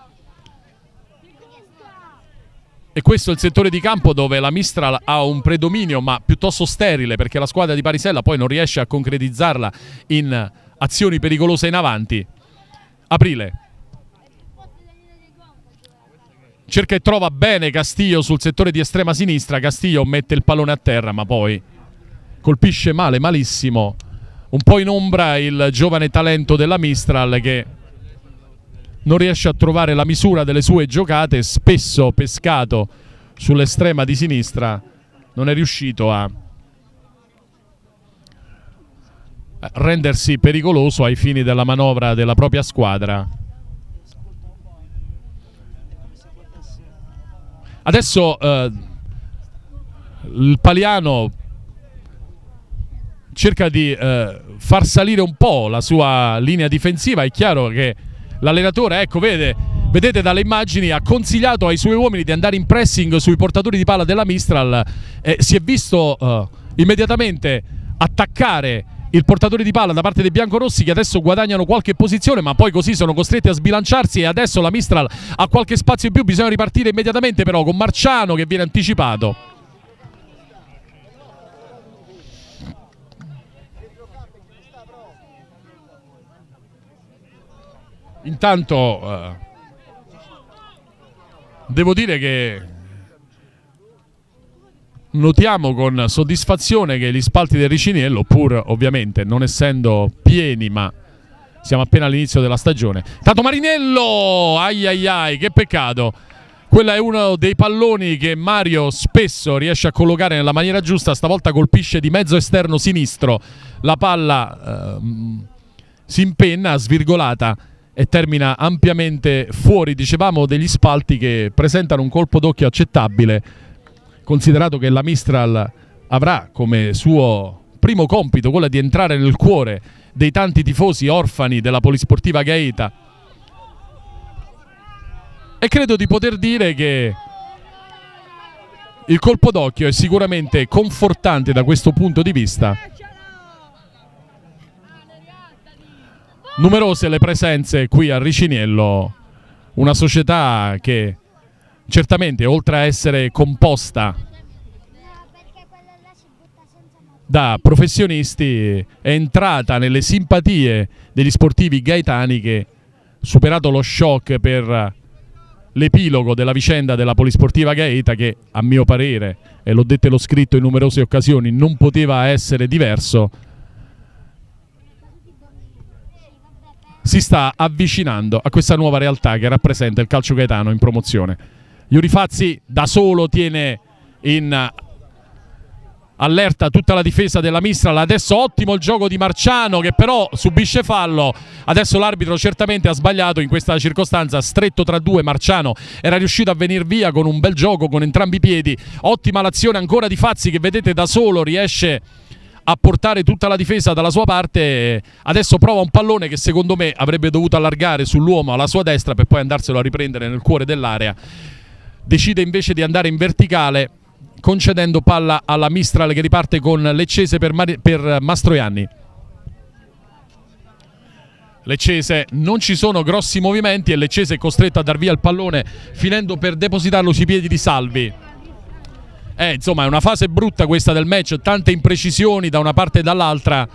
E questo è il settore di campo dove la Mistral ha un predominio, ma piuttosto sterile, perché la squadra di Parisella poi non riesce a concretizzarla in azioni pericolose in avanti. Aprile cerca e trova bene Castillo sul settore di estrema sinistra. Castillo mette il pallone a terra, ma poi colpisce male, malissimo, un po' in ombra il giovane talento della Mistral, che non riesce a trovare la misura delle sue giocate. Spesso pescato sull'estrema di sinistra, non è riuscito a rendersi pericoloso ai fini della manovra della propria squadra. Adesso il Paliano cerca di far salire un po' la sua linea difensiva. È chiaro che l'allenatore, ecco, vedete dalle immagini, ha consigliato ai suoi uomini di andare in pressing sui portatori di palla della Mistral. Si è visto immediatamente attaccare il portatore di palla da parte dei biancorossi, che adesso guadagnano qualche posizione, ma poi così sono costretti a sbilanciarsi, e adesso la Mistral ha qualche spazio in più. Bisogna ripartire immediatamente però con Marciano, che viene anticipato. Intanto devo dire che notiamo con soddisfazione che gli spalti del Riciniello, pur ovviamente non essendo pieni, ma siamo appena all'inizio della stagione. Tanto Mariniello, ai ai ai, che peccato. Quello è uno dei palloni che Mario spesso riesce a collocare nella maniera giusta. Stavolta colpisce di mezzo esterno sinistro, la palla si impenna svirgolata e termina ampiamente fuori, dicevamo, degli spalti che presentano un colpo d'occhio accettabile, considerato che la Mistral avrà come suo primo compito quello di entrare nel cuore dei tanti tifosi orfani della Polisportiva Gaeta. E credo di poter dire che il colpo d'occhio è sicuramente confortante da questo punto di vista. Numerose le presenze qui a Riciniello, una società che certamente, oltre a essere composta da professionisti, è entrata nelle simpatie degli sportivi gaetani, che, superato lo shock per l'epilogo della vicenda della Polisportiva Gaeta, che a mio parere, e l'ho detto e l'ho scritto in numerose occasioni, non poteva essere diverso, si sta avvicinando a questa nuova realtà che rappresenta il calcio gaetano in promozione. Iuri Fazzi da solo tiene in allerta tutta la difesa della Mistral. Adesso ottimo il gioco di Marciano, che però subisce fallo. Adesso l'arbitro certamente ha sbagliato in questa circostanza, stretto tra due. Marciano era riuscito a venire via con un bel gioco con entrambi i piedi. Ottima l'azione ancora di Fazzi, che vedete da solo riesce a portare tutta la difesa dalla sua parte. Adesso prova un pallone che secondo me avrebbe dovuto allargare sull'uomo alla sua destra per poi andarselo a riprendere nel cuore dell'area. Decide invece di andare in verticale, concedendo palla alla Mistral che riparte con Leccese per Mastroianni. Leccese, non ci sono grossi movimenti e Leccese è costretto a dar via il pallone finendo per depositarlo sui piedi di Salvi. Insomma, è una fase brutta questa del match, tante imprecisioni da una parte e dall'altra.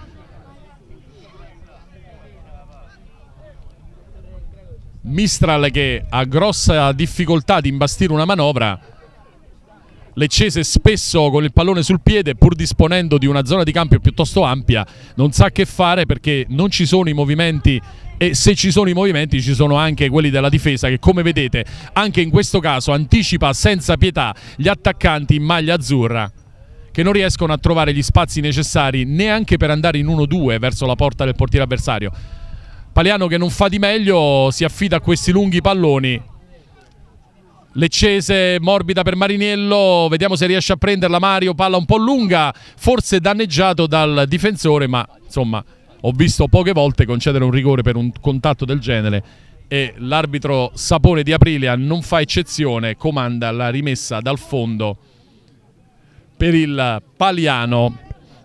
Mistral che ha grossa difficoltà di imbastire una manovra. Leccese spesso con il pallone sul piede, pur disponendo di una zona di campo piuttosto ampia, non sa che fare perché non ci sono i movimenti, e se ci sono i movimenti ci sono anche quelli della difesa che, come vedete, anche in questo caso anticipa senza pietà gli attaccanti in maglia azzurra, che non riescono a trovare gli spazi necessari neanche per andare in 1-2 verso la porta del portiere avversario. Paliano che non fa di meglio, si affida a questi lunghi palloni. Leccese morbida per Mariniello, vediamo se riesce a prenderla Mario, palla un po' lunga, forse danneggiato dal difensore, ma insomma ho visto poche volte concedere un rigore per un contatto del genere e l'arbitro Sapone di Aprilia non fa eccezione, comanda la rimessa dal fondo per il Paliano.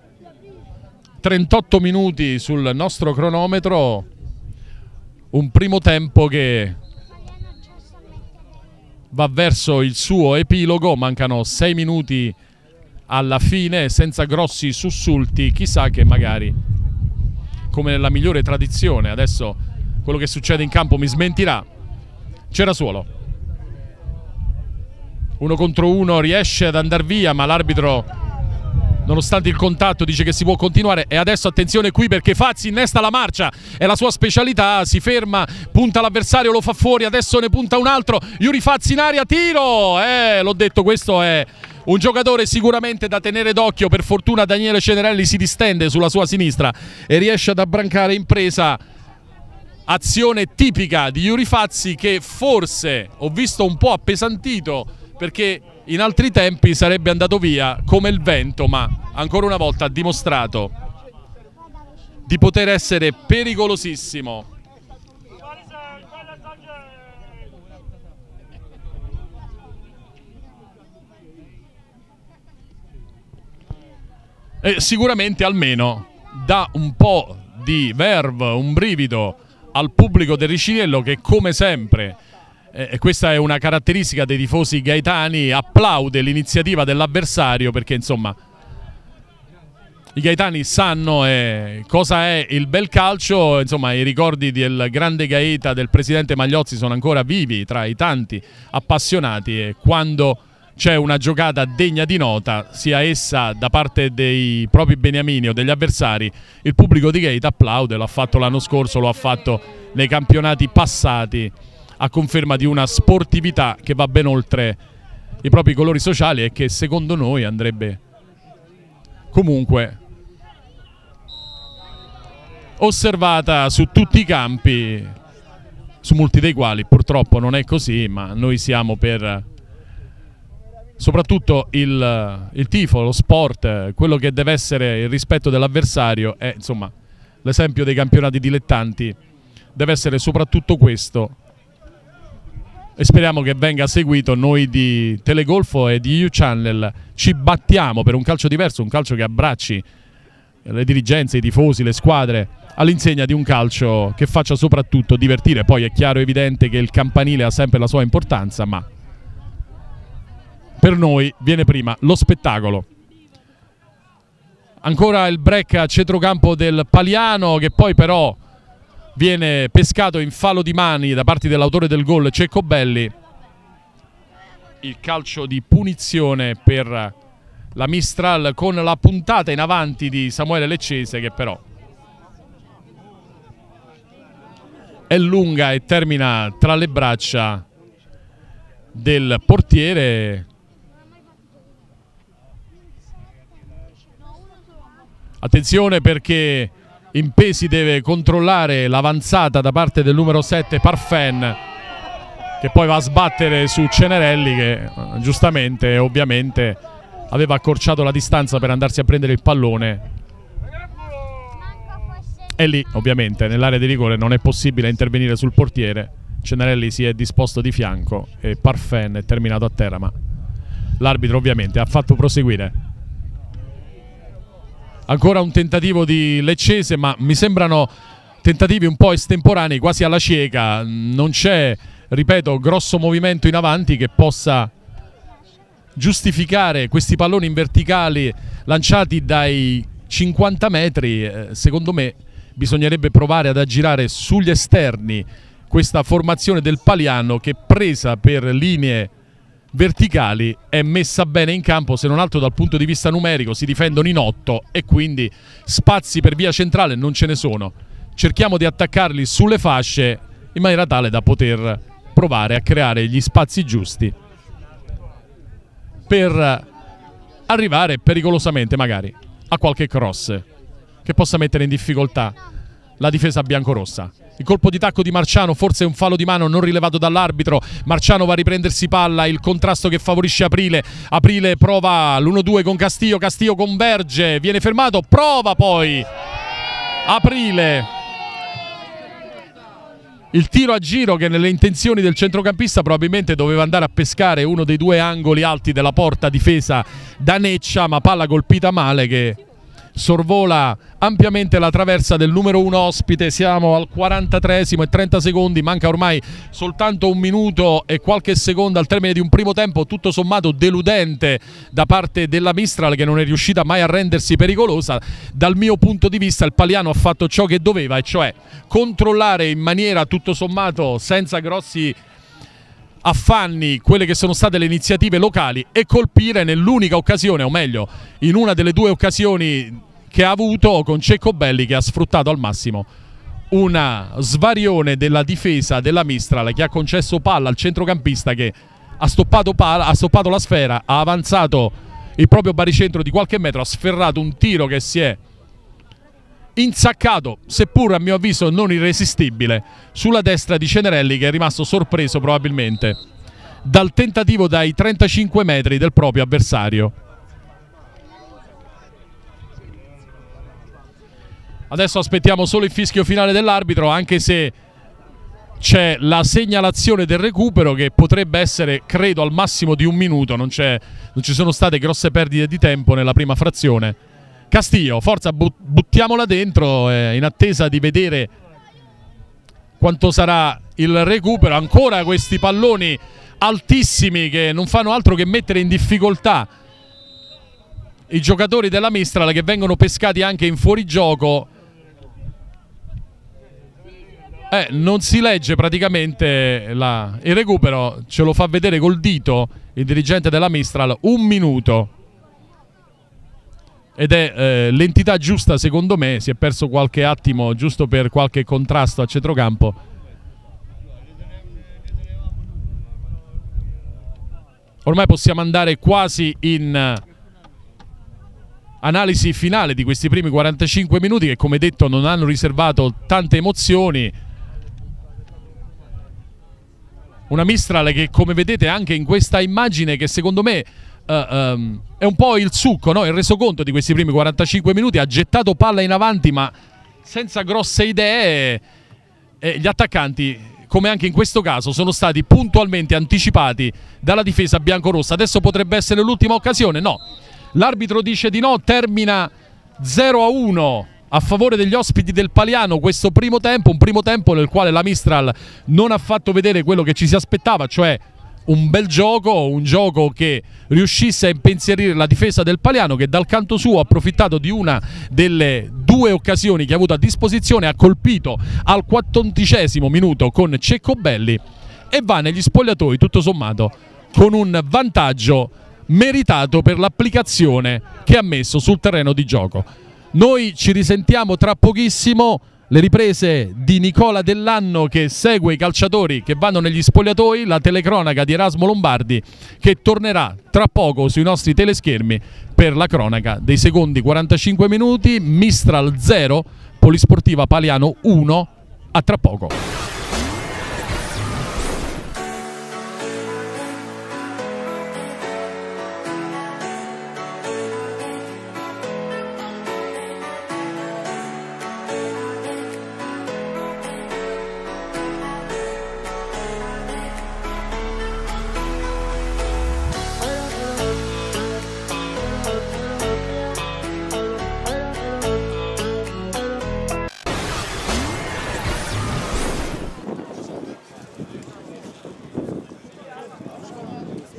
38 minuti sul nostro cronometro, un primo tempo che va verso il suo epilogo, mancano 6 minuti alla fine senza grossi sussulti, chissà che magari, come nella migliore tradizione, adesso quello che succede in campo mi smentirà, c'era suolo. 1 contro 1, riesce ad andare via, ma l'arbitro, nonostante il contatto, dice che si può continuare. E adesso attenzione qui perché Fazzi innesta la marcia, è la sua specialità, si ferma, punta l'avversario, lo fa fuori, adesso ne punta un altro, Yuri Fazzi in aria, tiro! L'ho detto, questo è un giocatore sicuramente da tenere d'occhio. Per fortuna Daniele Cenerelli si distende sulla sua sinistra e riesce ad abbrancare in presa. Azione tipica di Yuri Fazzi che forse ho visto un po' appesantito, perché in altri tempi sarebbe andato via come il vento, ma ancora una volta ha dimostrato di poter essere pericolosissimo. E sicuramente almeno dà un po' di verve, un brivido al pubblico del Riciniello che, come sempre, e questa è una caratteristica dei tifosi gaetani, applaude l'iniziativa dell'avversario, perché insomma i gaetani sanno cosa è il bel calcio. Insomma, i ricordi del grande Gaeta, del presidente Magliozzi, sono ancora vivi tra i tanti appassionati, e quando c'è una giocata degna di nota, sia essa da parte dei propri beniamini o degli avversari, il pubblico di Gaeta applaude. L'ha fatto l'anno scorso, lo ha fatto nei campionati passati, a conferma di una sportività che va ben oltre i propri colori sociali e che secondo noi andrebbe comunque osservata su tutti i campi, su molti dei quali purtroppo non è così, ma noi siamo per soprattutto il tifo, lo sport, quello che deve essere il rispetto dell'avversario. Insomma, l'esempio dei campionati dilettanti deve essere soprattutto questo, e speriamo che venga seguito. Noi di Telegolfo e di U-Channel ci battiamo per un calcio diverso, un calcio che abbracci le dirigenze, i tifosi, le squadre, all'insegna di un calcio che faccia soprattutto divertire. Poi è chiaro e evidente che il campanile ha sempre la sua importanza, ma per noi viene prima lo spettacolo. Ancora il break a centrocampo del Paliano, che poi però viene pescato in fallo di mani da parte dell'autore del gol, Cecco Belli. Il calcio di punizione per la Mistral, con la puntata in avanti di Samuele Leccese, che però è lunga e termina tra le braccia del portiere. Attenzione, perché Impesi deve controllare l'avanzata da parte del numero 7 Parfen, che poi va a sbattere su Cenerelli, che giustamente ovviamente aveva accorciato la distanza per andarsi a prendere il pallone E lì ovviamente nell'area di rigore non è possibile intervenire sul portiere. Cennarelli si è disposto di fianco e Parfen è terminato a terra, ma l'arbitro ovviamente ha fatto proseguire. Ancora un tentativo di Leccese, ma mi sembrano tentativi un po' estemporanei, quasi alla cieca. Non c'è, ripeto, grosso movimento in avanti che possa giustificare questi palloni in verticali lanciati dai 50 metri. Secondo me bisognerebbe provare ad aggirare sugli esterni questa formazione del Paliano, che presa per linee verticali è messa bene in campo, se non altro dal punto di vista numerico. Si difendono in 8 e quindi spazi per via centrale non ce ne sono. Cerchiamo di attaccarli sulle fasce in maniera tale da poter provare a creare gli spazi giusti per arrivare pericolosamente magari a qualche cross che possa mettere in difficoltà la difesa biancorossa. Il colpo di tacco di Marciano, forse un fallo di mano non rilevato dall'arbitro. Marciano va a riprendersi palla, il contrasto che favorisce Aprile. Aprile prova l'1-2 con Castillo, Castillo converge, viene fermato, prova poi Aprile il tiro a giro che nelle intenzioni del centrocampista probabilmente doveva andare a pescare uno dei due angoli alti della porta difesa da Neccia, ma palla colpita male che sorvola ampiamente la traversa del numero 1 ospite. Siamo al 43esimo e 30 secondi, manca ormai soltanto un minuto e qualche secondo al termine di un primo tempo tutto sommato deludente da parte della Mistral, che non è riuscita mai a rendersi pericolosa. Dal mio punto di vista il Paliano ha fatto ciò che doveva, e cioè controllare in maniera tutto sommato senza grossi affanni quelle che sono state le iniziative locali e colpire nell'unica occasione, o meglio in una delle due occasioni che ha avuto, con Ceccobelli che ha sfruttato al massimo una svarione della difesa della Mistral, che ha concesso palla al centrocampista che ha stoppato la sfera, ha avanzato il proprio baricentro di qualche metro, ha sferrato un tiro che si è insaccato, seppur a mio avviso non irresistibile, sulla destra di Cenerelli, che è rimasto sorpreso probabilmente dal tentativo dai 35 metri del proprio avversario. Adesso aspettiamo solo il fischio finale dell'arbitro, anche se c'è la segnalazione del recupero che potrebbe essere, credo, al massimo di un minuto. Non ci sono state grosse perdite di tempo nella prima frazione. Castillo, forza, buttiamola dentro, in attesa di vedere quanto sarà il recupero. Ancora questi palloni altissimi che non fanno altro che mettere in difficoltà i giocatori della Mistral, che vengono pescati anche in fuorigioco. Non si legge praticamente il recupero, ce lo fa vedere col dito il dirigente della Mistral, un minuto. Ed è l'entità giusta secondo me. Si è perso qualche attimo giusto per qualche contrasto a centrocampo. Ormai possiamo andare quasi in analisi finale di questi primi 45 minuti che, come detto, non hanno riservato tante emozioni. Una Mistral che, come vedete anche in questa immagine, che secondo me è un po' il succo, no? Il resoconto di questi primi 45 minuti, ha gettato palla in avanti ma senza grosse idee, e gli attaccanti, come anche in questo caso, sono stati puntualmente anticipati dalla difesa biancorossa. Adesso potrebbe essere l'ultima occasione, no, l'arbitro dice di no, termina 0-1 a favore degli ospiti del Paliano questo primo tempo, un primo tempo nel quale la Mistral non ha fatto vedere quello che ci si aspettava, cioè un bel gioco, un gioco che riuscisse a impensierire la difesa del Paliano, che dal canto suo ha approfittato di una delle due occasioni che ha avuto a disposizione, ha colpito al 14° minuto con Ceccobelli e va negli spogliatoi tutto sommato con un vantaggio meritato per l'applicazione che ha messo sul terreno di gioco. Noi ci risentiamo tra pochissimo. Le riprese di Nicola Dell'Anno che segue i calciatori che vanno negli spogliatoi, la telecronaca di Erasmo Lombardi che tornerà tra poco sui nostri teleschermi per la cronaca dei secondi 45 minuti. Mistral 0, Polisportiva Paliano 1. A tra poco.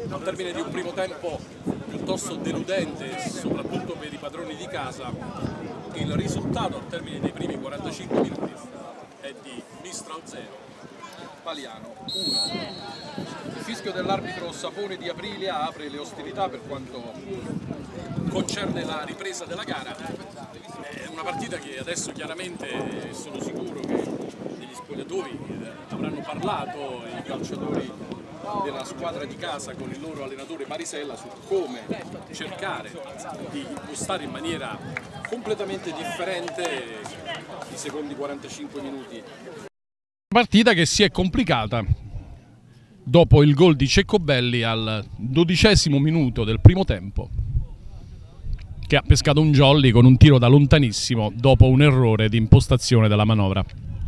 al termine di un primo tempo piuttosto deludente, soprattutto per i padroni di casa. Il risultato al termine dei primi 45 minuti è di Mistral 0, Paliano 1. Il fischio dell'arbitro Sapone di Aprilia apre le ostilità per quanto concerne la ripresa della gara. È una partita che adesso chiaramente sono sicuro che negli spogliatoi avranno parlato i calciatori della squadra di casa con il loro allenatore Marisella su come cercare di impostare in maniera completamente differente i secondi 45 minuti. Partita che si è complicata dopo il gol di Ceccobelli al 12° minuto del primo tempo, che ha pescato un jolly con un tiro da lontanissimo dopo un errore di impostazione della manovra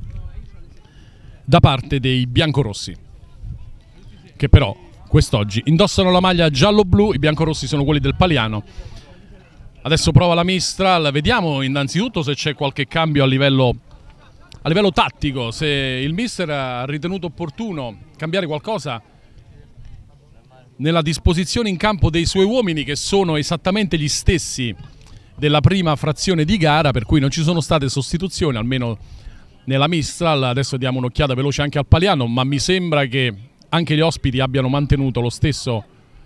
da parte dei biancorossi, che però quest'oggi indossano la maglia giallo-blu. I biancorossi sono quelli del Paliano. Adesso prova la Mistral, vediamo innanzitutto se c'è qualche cambio a livello tattico, se il mister ha ritenuto opportuno cambiare qualcosa nella disposizione in campo dei suoi uomini, che sono esattamente gli stessi della prima frazione di gara, per cui non ci sono state sostituzioni, almeno nella Mistral. Adesso diamo un'occhiata veloce anche al Paliano, ma mi sembra che anche gli ospiti abbiano mantenuto lo stesso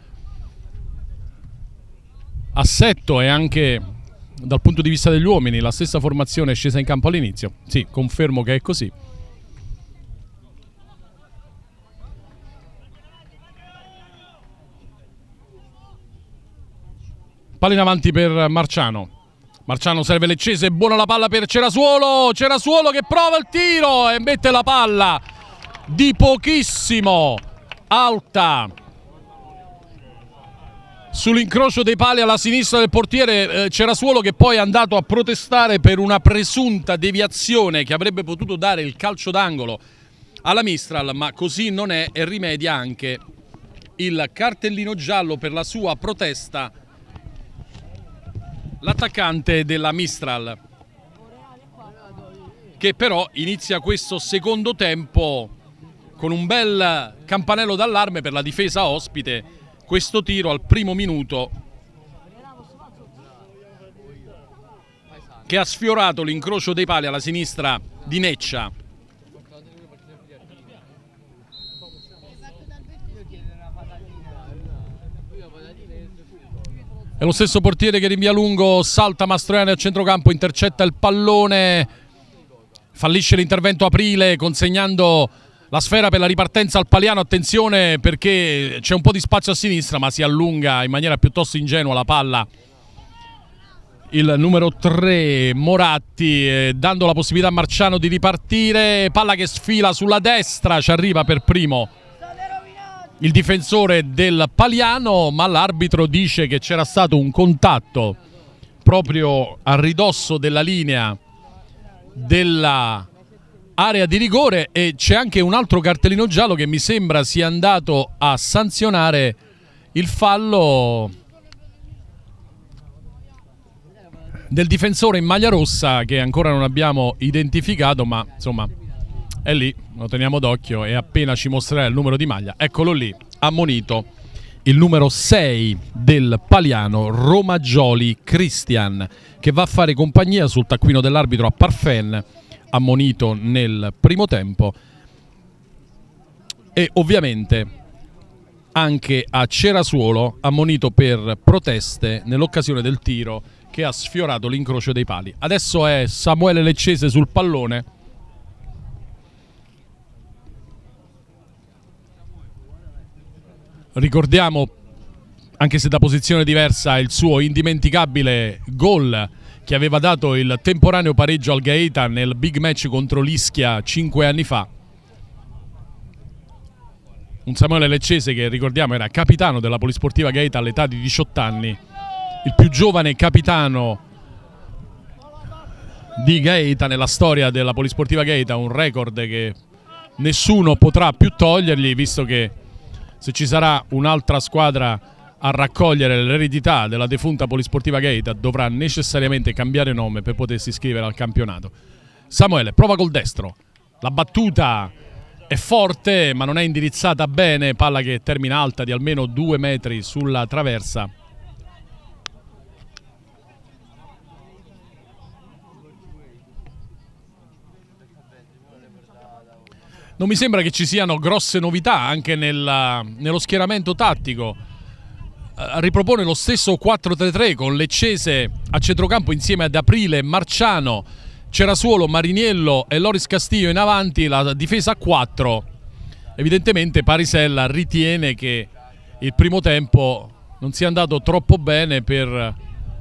assetto e anche dal punto di vista degli uomini la stessa formazione è scesa in campo all'inizio. Sì, confermo che è così. Palla in avanti per Marciano. Marciano serve Leccese, buona la palla per Cerasuolo. Cerasuolo che prova il tiro e mette la palla di pochissimo alta sull'incrocio dei pali alla sinistra del portiere. Cerasuolo che poi è andato a protestare per una presunta deviazione che avrebbe potuto dare il calcio d'angolo alla Mistral, ma così non è, e rimedia anche il cartellino giallo per la sua protesta l'attaccante della Mistral, che però inizia questo secondo tempo con un bel campanello d'allarme per la difesa ospite. Questo tiro al primo minuto che ha sfiorato l'incrocio dei pali alla sinistra di Neccia. È lo stesso portiere che rinvia lungo, salta Mastroianni a centrocampo, intercetta il pallone, fallisce l'intervento Aprile consegnando la sfera per la ripartenza al Paliano. Attenzione perché c'è un po' di spazio a sinistra, ma si allunga in maniera piuttosto ingenua la palla il numero 3 Moratti, dando la possibilità a Marciano di ripartire. Palla che sfila sulla destra, ci arriva per primo il difensore del Paliano, ma l'arbitro dice che c'era stato un contatto proprio a ridosso della linea della area di rigore, e c'è anche un altro cartellino giallo che mi sembra sia andato a sanzionare il fallo del difensore in maglia rossa, che ancora non abbiamo identificato, ma insomma è lì, lo teniamo d'occhio e appena ci mostrerà il numero di maglia, eccolo lì, ammonito il numero 6 del Paliano, Romagioli Cristian, che va a fare compagnia sul taccuino dell'arbitro a Parfen, ammonito nel primo tempo, e ovviamente anche a Cerasuolo, ammonito per proteste nell'occasione del tiro che ha sfiorato l'incrocio dei pali. Adesso è Samuele Leccese sul pallone. Ricordiamo, anche se da posizione diversa, il suo indimenticabile gol che aveva dato il temporaneo pareggio al Gaeta nel big match contro l'Ischia 5 anni fa. Un Samuele Leccese che, ricordiamo, era capitano della Polisportiva Gaeta all'età di 18 anni, il più giovane capitano di Gaeta nella storia della Polisportiva Gaeta, un record che nessuno potrà più togliergli, visto che se ci sarà un'altra squadra a raccogliere l'eredità della defunta Polisportiva Gaeta dovrà necessariamente cambiare nome per potersi iscrivere al campionato. Samuele prova col destro, la battuta è forte ma non è indirizzata bene, palla che termina alta di almeno 2 metri sulla traversa. Non mi sembra che ci siano grosse novità anche nello schieramento tattico. Ripropone lo stesso 4-3-3 con Leccese a centrocampo insieme ad Aprile e Marciano, Cerasuolo, Mariniello e Loris Castillo in avanti, la difesa a 4. Evidentemente Parisella ritiene che il primo tempo non sia andato troppo bene per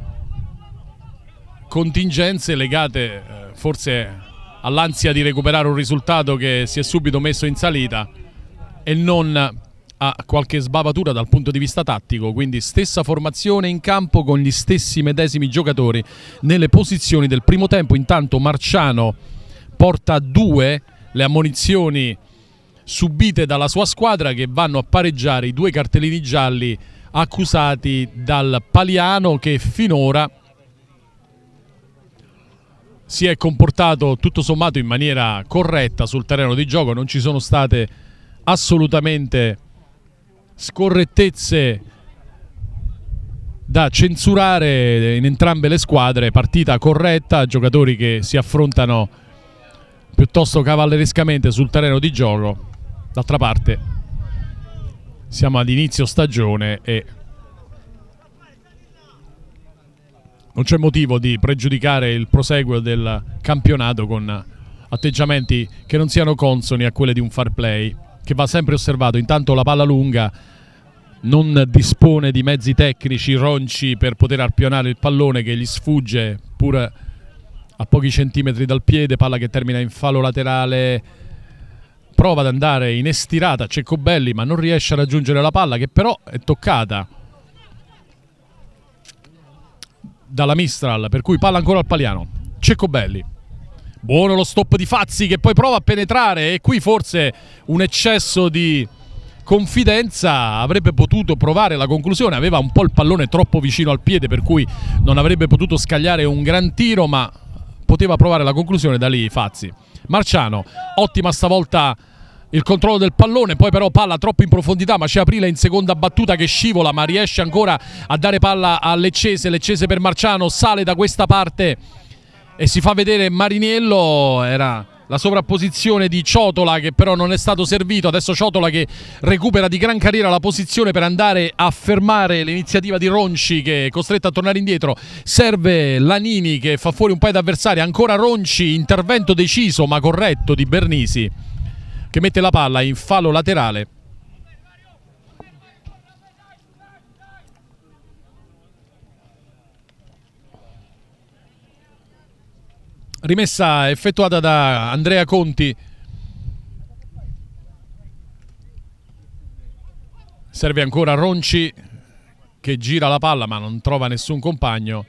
contingenze legate forse all'ansia di recuperare un risultato che si è subito messo in salita e non a qualche sbavatura dal punto di vista tattico. Quindi stessa formazione in campo con gli stessi medesimi giocatori nelle posizioni del primo tempo. Intanto Marciano porta 2 le ammonizioni subite dalla sua squadra, che vanno a pareggiare i 2 cartellini gialli accusati dal Paliano, che finora si è comportato tutto sommato in maniera corretta sul terreno di gioco. Non ci sono state assolutamente scorrettezze da censurare in entrambe le squadre. Partita corretta, giocatori che si affrontano piuttosto cavallerescamente sul terreno di gioco. D'altra parte siamo ad inizio stagione e non c'è motivo di pregiudicare il proseguo del campionato con atteggiamenti che non siano consoni a quelle di un fair play, che va sempre osservato. Intanto la palla lunga non dispone di mezzi tecnici Ronci per poter arpionare il pallone, che gli sfugge pur a pochi centimetri dal piede. Palla che termina in fallo laterale, prova ad andare in estirata Ceccobelli ma non riesce a raggiungere la palla, che però è toccata dalla Mistral, per cui palla ancora al Paliano. Ceccobelli, buono lo stop di Fazzi, che poi prova a penetrare, e qui forse un eccesso di confidenza. Avrebbe potuto provare la conclusione, aveva un po' il pallone troppo vicino al piede, per cui non avrebbe potuto scagliare un gran tiro, ma poteva provare la conclusione da lì Fazzi. Marciano, ottima stavolta il controllo del pallone, poi però palla troppo in profondità, ma c'è Aprile in seconda battuta che scivola, ma riesce ancora a dare palla a Leccese. Leccese per Marciano, sale da questa parte e si fa vedere Mariniello. Era la sovrapposizione di Ciotola, che però non è stato servito. Adesso Ciotola che recupera di gran carriera la posizione per andare a fermare l'iniziativa di Ronci, che è costretto a tornare indietro. Serve Lanini che fa fuori un paio d'avversari, ancora Ronci, intervento deciso ma corretto di Bernisi, che mette la palla in fallo laterale. Rimessa effettuata da Andrea Conti. Serve ancora Ronci, che gira la palla ma non trova nessun compagno.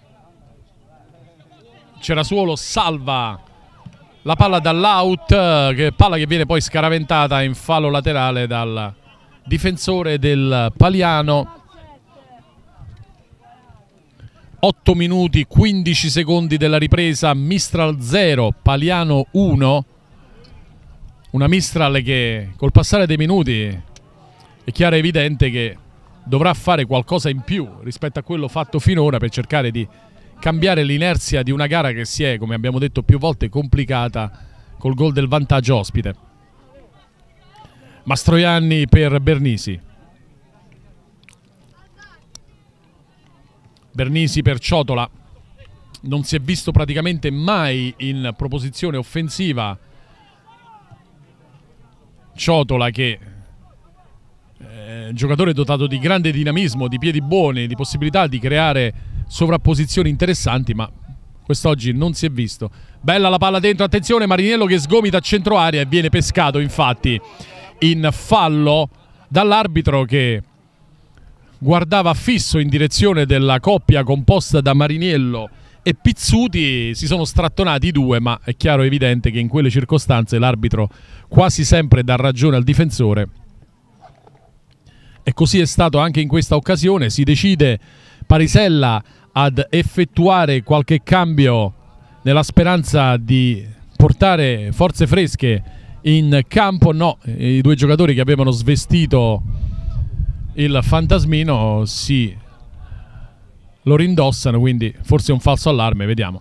Cerasuolo salva la palla dall'out, che palla che viene poi scaraventata in fallo laterale dal difensore del Paliano. 8 minuti 15 secondi della ripresa, Mistral 0, Paliano 1. Una Mistral che col passare dei minuti è chiaro e evidente che dovrà fare qualcosa in più rispetto a quello fatto finora per cercare di cambiare l'inerzia di una gara che si è, come abbiamo detto più volte, complicata col gol del vantaggio ospite. Mastroianni per Bernisi. Bernisi per Ciotola. Non si è visto praticamente mai in proposizione offensiva Ciotola, che è un giocatore dotato di grande dinamismo, di piedi buoni, di possibilità di creare sovrapposizioni interessanti, ma quest'oggi non si è visto. Bella la palla dentro, attenzione, Mariniello che sgomita a centro area e viene pescato infatti in fallo dall'arbitro, che guardava fisso in direzione della coppia composta da Mariniello e Pizzuti. Si sono strattonati i due, ma è chiaro e evidente che in quelle circostanze l'arbitro quasi sempre dà ragione al difensore, e così è stato anche in questa occasione. Si decide Parisella ad effettuare qualche cambio nella speranza di portare forze fresche in campo. No, i due giocatori che avevano svestito il fantasmino lo rindossano, quindi forse è un falso allarme, vediamo.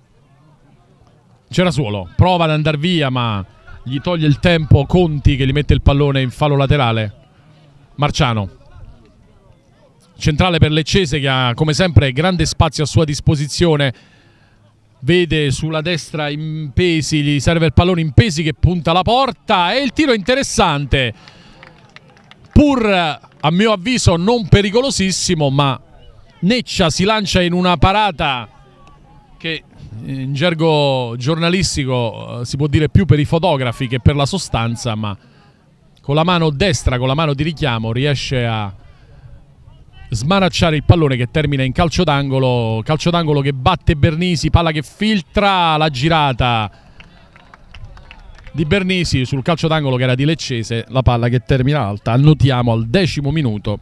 Cerasuolo prova ad andare via, ma gli toglie il tempo Conti, che gli mette il pallone in fallo laterale. Marciano, centrale per Leccese, che ha come sempre grande spazio a sua disposizione. Vede sulla destra Impesi, gli serve il pallone Impesi che punta la porta e il tiro interessante, pur a mio avviso non pericolosissimo, ma Neccia si lancia in una parata che in gergo giornalistico si può dire più per i fotografi che per la sostanza, ma con la mano destra, con la mano di richiamo, riesce a smanacciare il pallone che termina in calcio d'angolo che batte Bernisi, palla che filtra, la girata di Bernisi sul calcio d'angolo che era di Leccese, la palla che termina alta. Annotiamo al 10° minuto.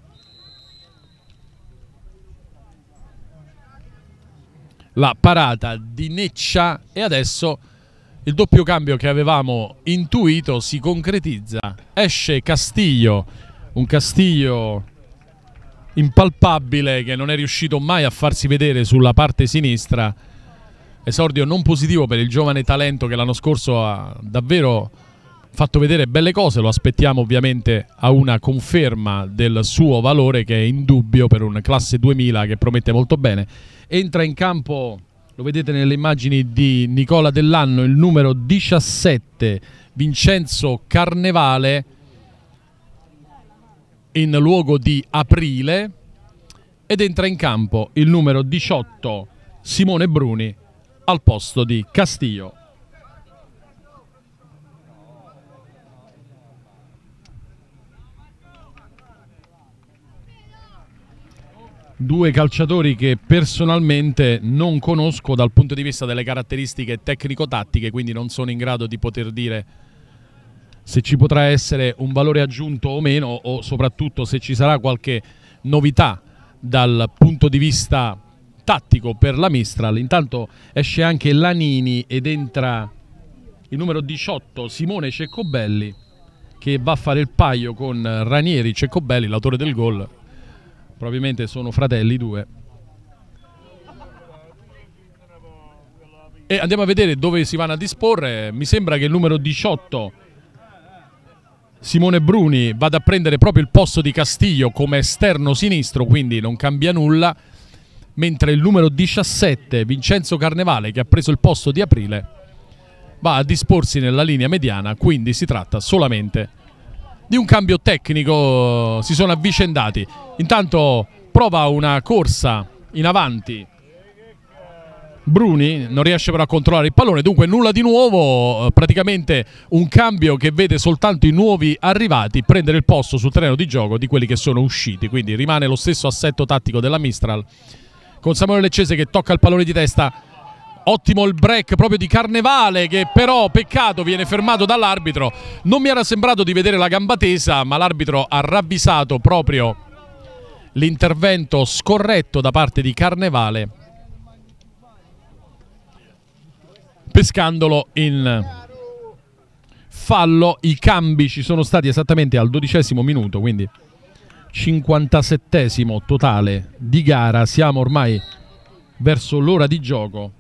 La parata di Neccia e adesso il doppio cambio che avevamo intuito si concretizza. Esce Castillo, un Castillo impalpabile che non è riuscito mai a farsi vedere sulla parte sinistra. Esordio non positivo per il giovane talento che l'anno scorso ha davvero fatto vedere belle cose. Lo aspettiamo ovviamente a una conferma del suo valore, che è indubbio per un classe 2000 che promette molto bene. Entra in campo, lo vedete nelle immagini di Nicola Dell'Anno, il numero 17 Vincenzo Carnevale in luogo di Aprile, ed entra in campo il numero 18 Simone Bruni al posto di Castillo. Due calciatori che personalmente non conosco dal punto di vista delle caratteristiche tecnico-tattiche, quindi non sono in grado di poter dire se ci potrà essere un valore aggiunto o meno, o soprattutto se ci sarà qualche novità dal punto di vista tattico per la Mistral. Intanto esce anche Lanini ed entra il numero 18 Simone Ceccobelli, che va a fare il paio con Ranieri Ceccobelli, l'autore del gol. Probabilmente sono fratelli due. E andiamo a vedere dove si vanno a disporre. Mi sembra che il numero 18 Simone Bruni vada a prendere proprio il posto di Castillo come esterno sinistro, quindi non cambia nulla, mentre il numero 17 Vincenzo Carnevale, che ha preso il posto di Aprile, va a disporsi nella linea mediana. Quindi si tratta solamente di un cambio tecnico. Si sono avvicendati. Intanto prova una corsa in avanti Bruni, non riesce però a controllare il pallone, dunque nulla di nuovo, praticamente un cambio che vede soltanto i nuovi arrivati prendere il posto sul terreno di gioco di quelli che sono usciti, quindi rimane lo stesso assetto tattico della Mistral, con Samuele Leccese che tocca il pallone di testa. Ottimo il break proprio di Carnevale, che però, peccato, viene fermato dall'arbitro. Non mi era sembrato di vedere la gamba tesa, ma l'arbitro ha ravvisato proprio l'intervento scorretto da parte di Carnevale, pescandolo in fallo. I cambi ci sono stati esattamente al 12° minuto, quindi 57° totale di gara. Siamo ormai verso l'ora di gioco.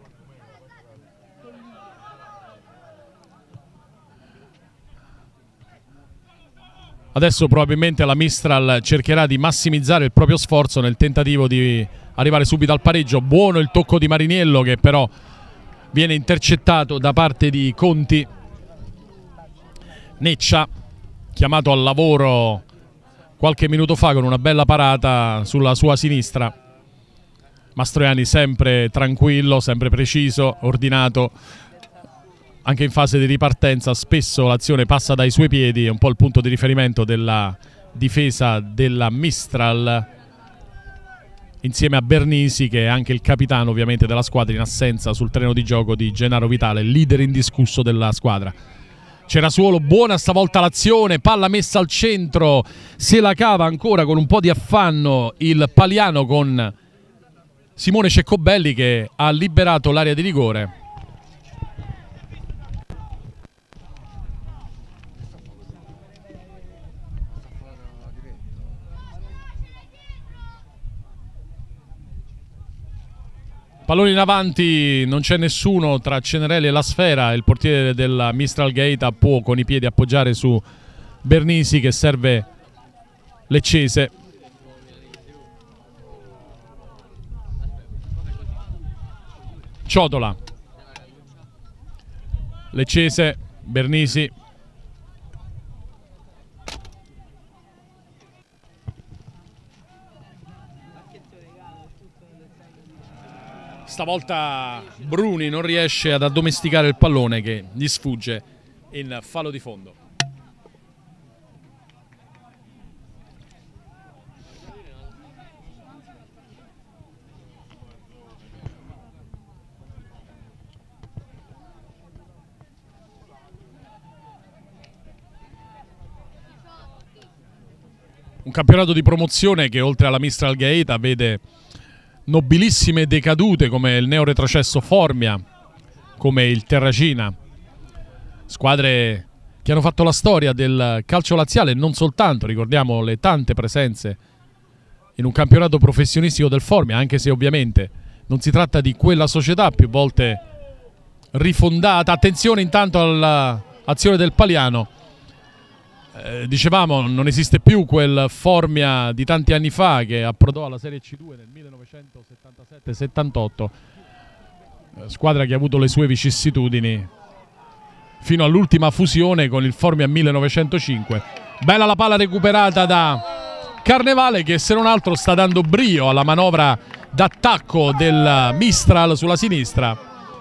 Adesso probabilmente la Mistral cercherà di massimizzare il proprio sforzo nel tentativo di arrivare subito al pareggio. Buono il tocco di Mariniello, che però viene intercettato da parte di Conti. Neccia, chiamato al lavoro qualche minuto fa con una bella parata sulla sua sinistra. Mastroianni sempre tranquillo, sempre preciso, ordinato. Anche in fase di ripartenza spesso l'azione passa dai suoi piedi, è un po' il punto di riferimento della difesa della Mistral, insieme a Bernisi, che è anche il capitano ovviamente della squadra, in assenza sul terreno di gioco di Gennaro Vitale, leader indiscusso della squadra. Cerasuolo, buona stavolta l'azione, palla messa al centro, se la cava ancora con un po' di affanno il Paliano con Simone Ceccobelli, che ha liberato l'area di rigore. Pallone in avanti, non c'è nessuno tra Cenerelli e la sfera, il portiere della Mistral Gaeta può con i piedi appoggiare su Bernisi che serve Leccese. Ciotola, Leccese, Bernisi. Stavolta Bruni non riesce ad addomesticare il pallone che gli sfugge in fallo di fondo. Un campionato di promozione che oltre alla Mistral Gaeta vede nobilissime decadute come il neo retrocesso Formia, come il Terracina, squadre che hanno fatto la storia del calcio laziale e non soltanto. Ricordiamo le tante presenze in un campionato professionistico del Formia, anche se ovviamente non si tratta di quella società più volte rifondata. Attenzione intanto all'azione del Paliano. Dicevamo, non esiste più quel Formia di tanti anni fa che approdò alla Serie C2 nel 1977-78, squadra che ha avuto le sue vicissitudini fino all'ultima fusione con il Formia 1905. Bella la palla recuperata da Carnevale che se non altro sta dando brio alla manovra d'attacco del Mistral sulla sinistra,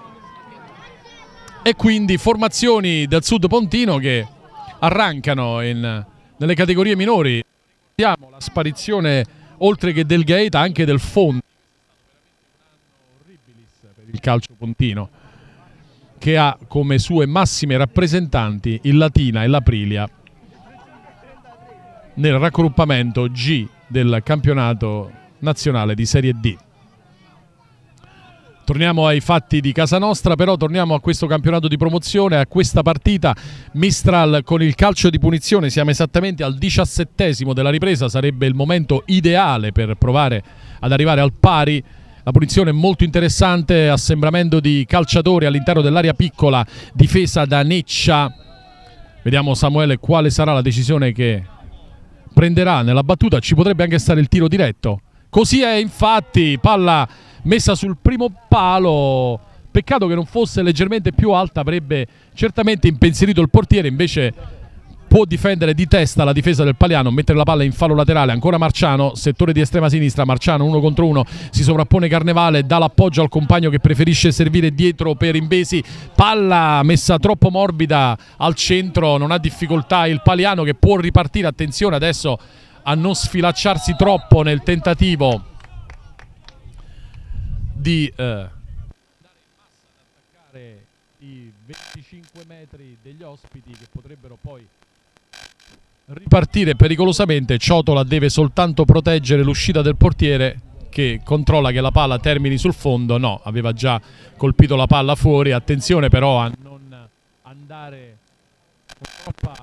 e quindi formazioni del Sud Pontino che arrancano nelle categorie minori. Vediamo la sparizione oltre che del Gaeta anche del Fondi, per il calcio pontino, che ha come sue massime rappresentanti il Latina e l'Aprilia nel raggruppamento G del campionato nazionale di Serie D. Torniamo ai fatti di casa nostra, però torniamo a questo campionato di promozione, a questa partita. Mistral con il calcio di punizione, siamo esattamente al 17° della ripresa, sarebbe il momento ideale per provare ad arrivare al pari. La punizione è molto interessante, assembramento di calciatori all'interno dell'area piccola, difesa da Neccia. Vediamo Samuele quale sarà la decisione che prenderà nella battuta, ci potrebbe anche stare il tiro diretto. Così è infatti, palla messa sul primo palo, peccato che non fosse leggermente più alta, avrebbe certamente impensierito il portiere, invece può difendere di testa la difesa del Paliano, mettere la palla in fallo laterale. Ancora Marciano, settore di estrema sinistra, Marciano 1 contro 1, si sovrappone Carnevale, dà l'appoggio al compagno che preferisce servire dietro per Imbesi, palla messa troppo morbida al centro, non ha difficoltà il Paliano che può ripartire. Attenzione adesso a non sfilacciarsi troppo nel tentativo di andare in massa ad attaccare i 25 metri degli ospiti che potrebbero poi ripartire pericolosamente. Ciotola deve soltanto proteggere l'uscita del portiere che controlla che la palla termini sul fondo. No, aveva già colpito la palla fuori. Attenzione però a non andare con troppa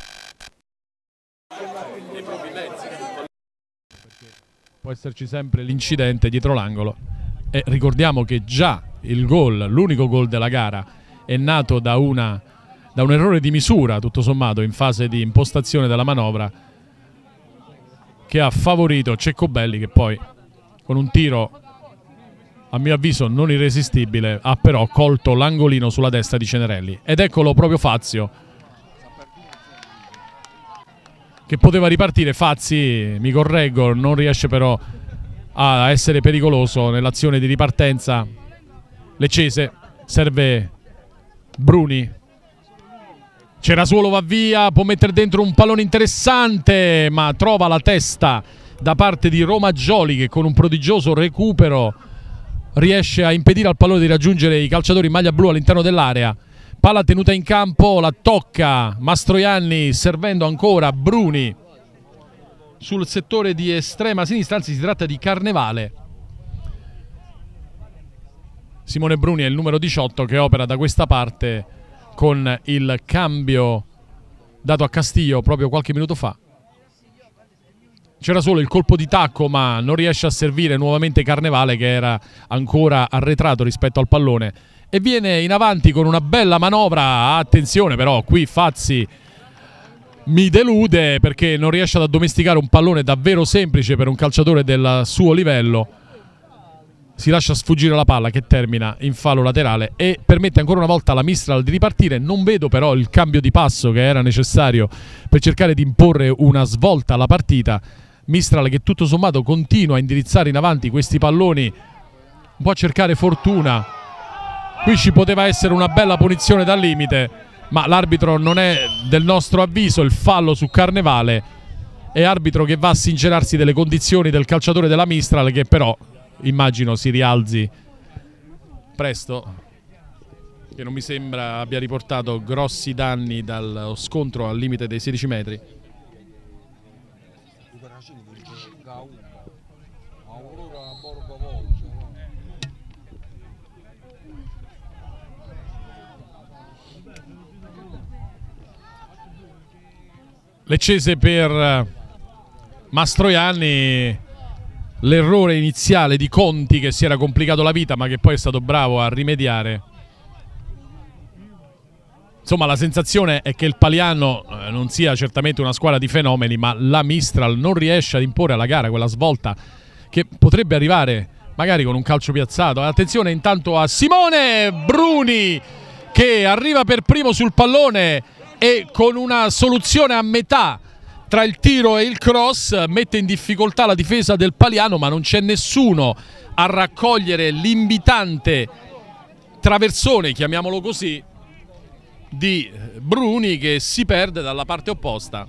nei propri mezzi, perché può esserci sempre l'incidente dietro l'angolo. E ricordiamo che già il gol, l'unico gol della gara, è nato da un errore di misura, tutto sommato, in fase di impostazione della manovra, che ha favorito Ceccobelli, che poi con un tiro, a mio avviso, non irresistibile, ha però colto l'angolino sulla destra di Cenerelli. Ed eccolo proprio Fazio, che poteva ripartire. Fazzi, mi correggo, non riesce però a essere pericoloso nell'azione di ripartenza. Leccese, serve Bruni, Cerasuolo va via, può mettere dentro un pallone interessante, ma trova la testa da parte di Romaggioli che con un prodigioso recupero riesce a impedire al pallone di raggiungere i calciatori in maglia blu all'interno dell'area. Palla tenuta in campo, la tocca Mastroianni servendo ancora Bruni sul settore di estrema sinistra, anzi si tratta di Carnevale. Simone Bruni è il numero 18 che opera da questa parte con il cambio dato a Castillo proprio qualche minuto fa. c'era solo il colpo di tacco, ma non riesce a servire nuovamente Carnevale, che era ancora arretrato rispetto al pallone, e viene in avanti con una bella manovra. Attenzione però, qui Fazzi mi delude perché non riesce ad addomesticare un pallone davvero semplice per un calciatore del suo livello. Si lascia sfuggire la palla, che termina in fallo laterale e permette ancora una volta alla Mistral di ripartire. Non vedo però il cambio di passo che era necessario per cercare di imporre una svolta alla partita. Mistral che tutto sommato continua a indirizzare in avanti questi palloni, un po' a cercare fortuna. Qui ci poteva essere una bella punizione dal limite, ma l'arbitro non è del nostro avviso. Il fallo su Carnevale, è arbitro che va a sincerarsi delle condizioni del calciatore della Mistral, che però immagino si rialzi presto, che non mi sembra abbia riportato grossi danni dallo scontro al limite dei 16 metri. Leccese per Mastroianni, l'errore iniziale di Conti che si era complicato la vita ma che poi è stato bravo a rimediare. Insomma, la sensazione è che il Paliano non sia certamente una squadra di fenomeni, ma la Mistral non riesce ad imporre alla gara quella svolta che potrebbe arrivare magari con un calcio piazzato. Attenzione intanto a Simone Bruni, che arriva per primo sul pallone e con una soluzione a metà tra il tiro e il cross mette in difficoltà la difesa del Paliano, ma non c'è nessuno a raccogliere l'invitante traversone, chiamiamolo così, di Bruni, che si perde dalla parte opposta.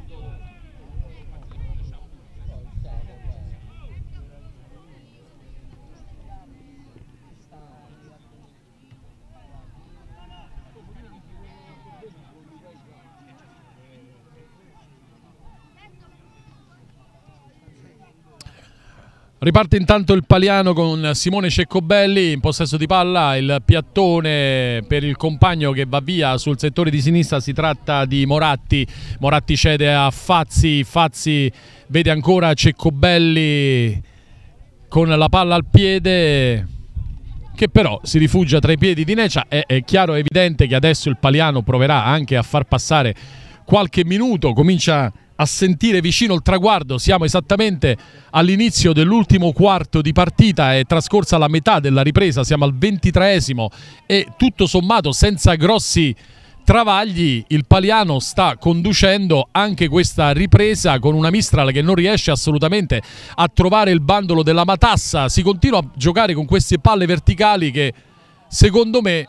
Riparte intanto il Paliano con Simone Ceccobelli in possesso di palla, il piattone per il compagno che va via sul settore di sinistra. Si tratta di Moratti. Moratti cede a Fazzi, Fazzi vede ancora Ceccobelli con la palla al piede, che però si rifugia tra i piedi di Necia. È chiaro e evidente che adesso il Paliano proverà anche a far passare qualche minuto, comincia a sentire vicino il traguardo. Siamo esattamente all'inizio dell'ultimo quarto di partita, è trascorsa la metà della ripresa, siamo al 23esimo e tutto sommato senza grossi travagli il Paliano sta conducendo anche questa ripresa con una Mistral che non riesce assolutamente a trovare il bandolo della matassa. Si continua a giocare con queste palle verticali che secondo me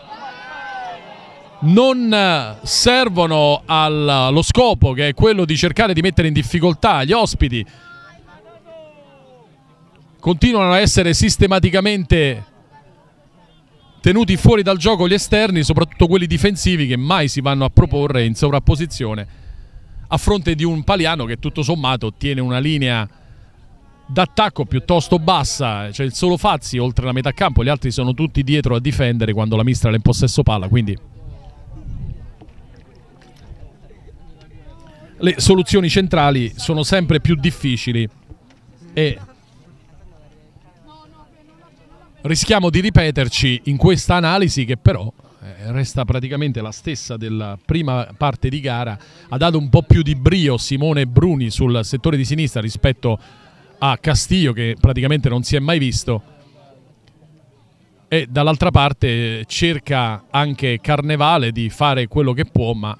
non servono allo scopo, che è quello di cercare di mettere in difficoltà gli ospiti. Continuano a essere sistematicamente tenuti fuori dal gioco gli esterni, soprattutto quelli difensivi, che mai si vanno a proporre in sovrapposizione a fronte di un Paliano che tutto sommato tiene una linea d'attacco piuttosto bassa. C'è il solo Fazzi oltre la metà campo, gli altri sono tutti dietro a difendere quando la Mistral è in possesso palla, quindi le soluzioni centrali sono sempre più difficili e rischiamo di ripeterci in questa analisi, che però resta praticamente la stessa della prima parte di gara. Ha dato un po' più di brio Simone Bruni sul settore di sinistra rispetto a Castillo, che praticamente non si è mai visto, e dall'altra parte cerca anche Carnevale di fare quello che può, ma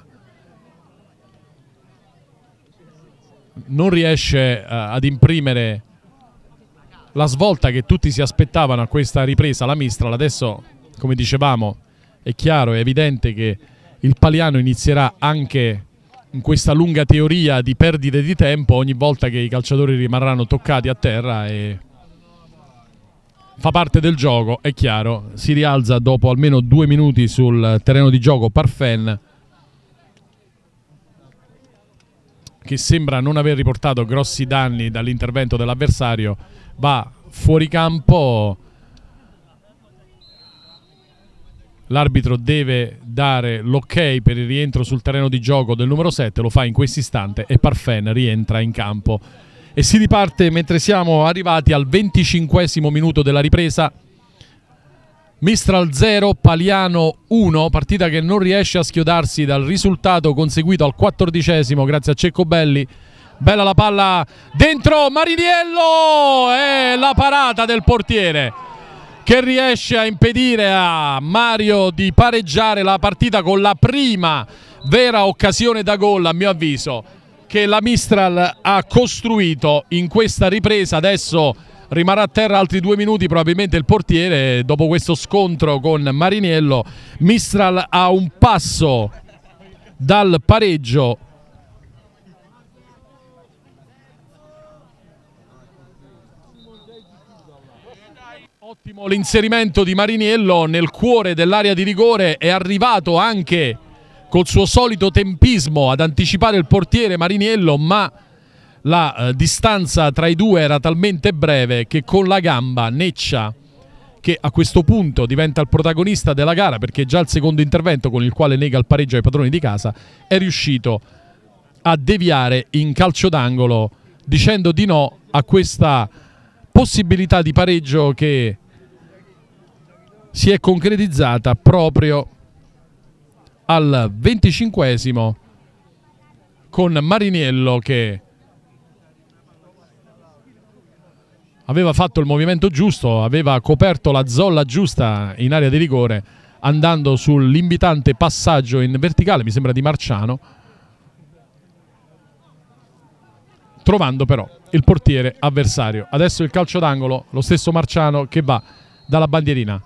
non riesce ad imprimere la svolta che tutti si aspettavano a questa ripresa. La Mistral adesso, come dicevamo, è chiaro, è evidente che il Paliano inizierà anche in questa lunga teoria di perdite di tempo ogni volta che i calciatori rimarranno toccati a terra, e fa parte del gioco, è chiaro. Si rialza dopo almeno 2 minuti sul terreno di gioco Parfen, che sembra non aver riportato grossi danni dall'intervento dell'avversario. Va fuori campo, l'arbitro deve dare l'ok per il rientro sul terreno di gioco del numero 7, lo fa in questo istante e Parfen rientra in campo e si riparte mentre siamo arrivati al 25esimo minuto della ripresa. Mistral 0, Paliano 1, partita che non riesce a schiodarsi dal risultato conseguito al 14esimo grazie a Cecco Belli. Bella la palla dentro, Mariniello, e la parata del portiere che riesce a impedire a Mario di pareggiare la partita con la prima vera occasione da gol, a mio avviso, che la Mistral ha costruito in questa ripresa. Adesso rimarrà a terra altri 2 minuti probabilmente il portiere dopo questo scontro con Mariniello. Mistral ha un passo dal pareggio. Ottimo l'inserimento di Mariniello nel cuore dell'area di rigore, è arrivato anche col suo solito tempismo ad anticipare il portiere Mariniello, ma la distanza tra i due era talmente breve che con la gamba Neccia, che a questo punto diventa il protagonista della gara perché già il secondo intervento con il quale nega il pareggio ai padroni di casa, è riuscito a deviare in calcio d'angolo dicendo di no a questa possibilità di pareggio che si è concretizzata proprio al 25esimo con Mariniello che aveva fatto il movimento giusto, aveva coperto la zolla giusta in area di rigore andando sull'invitante passaggio in verticale, mi sembra di Marciano, trovando però il portiere avversario. Adesso il calcio d'angolo, lo stesso Marciano che va dalla bandierina.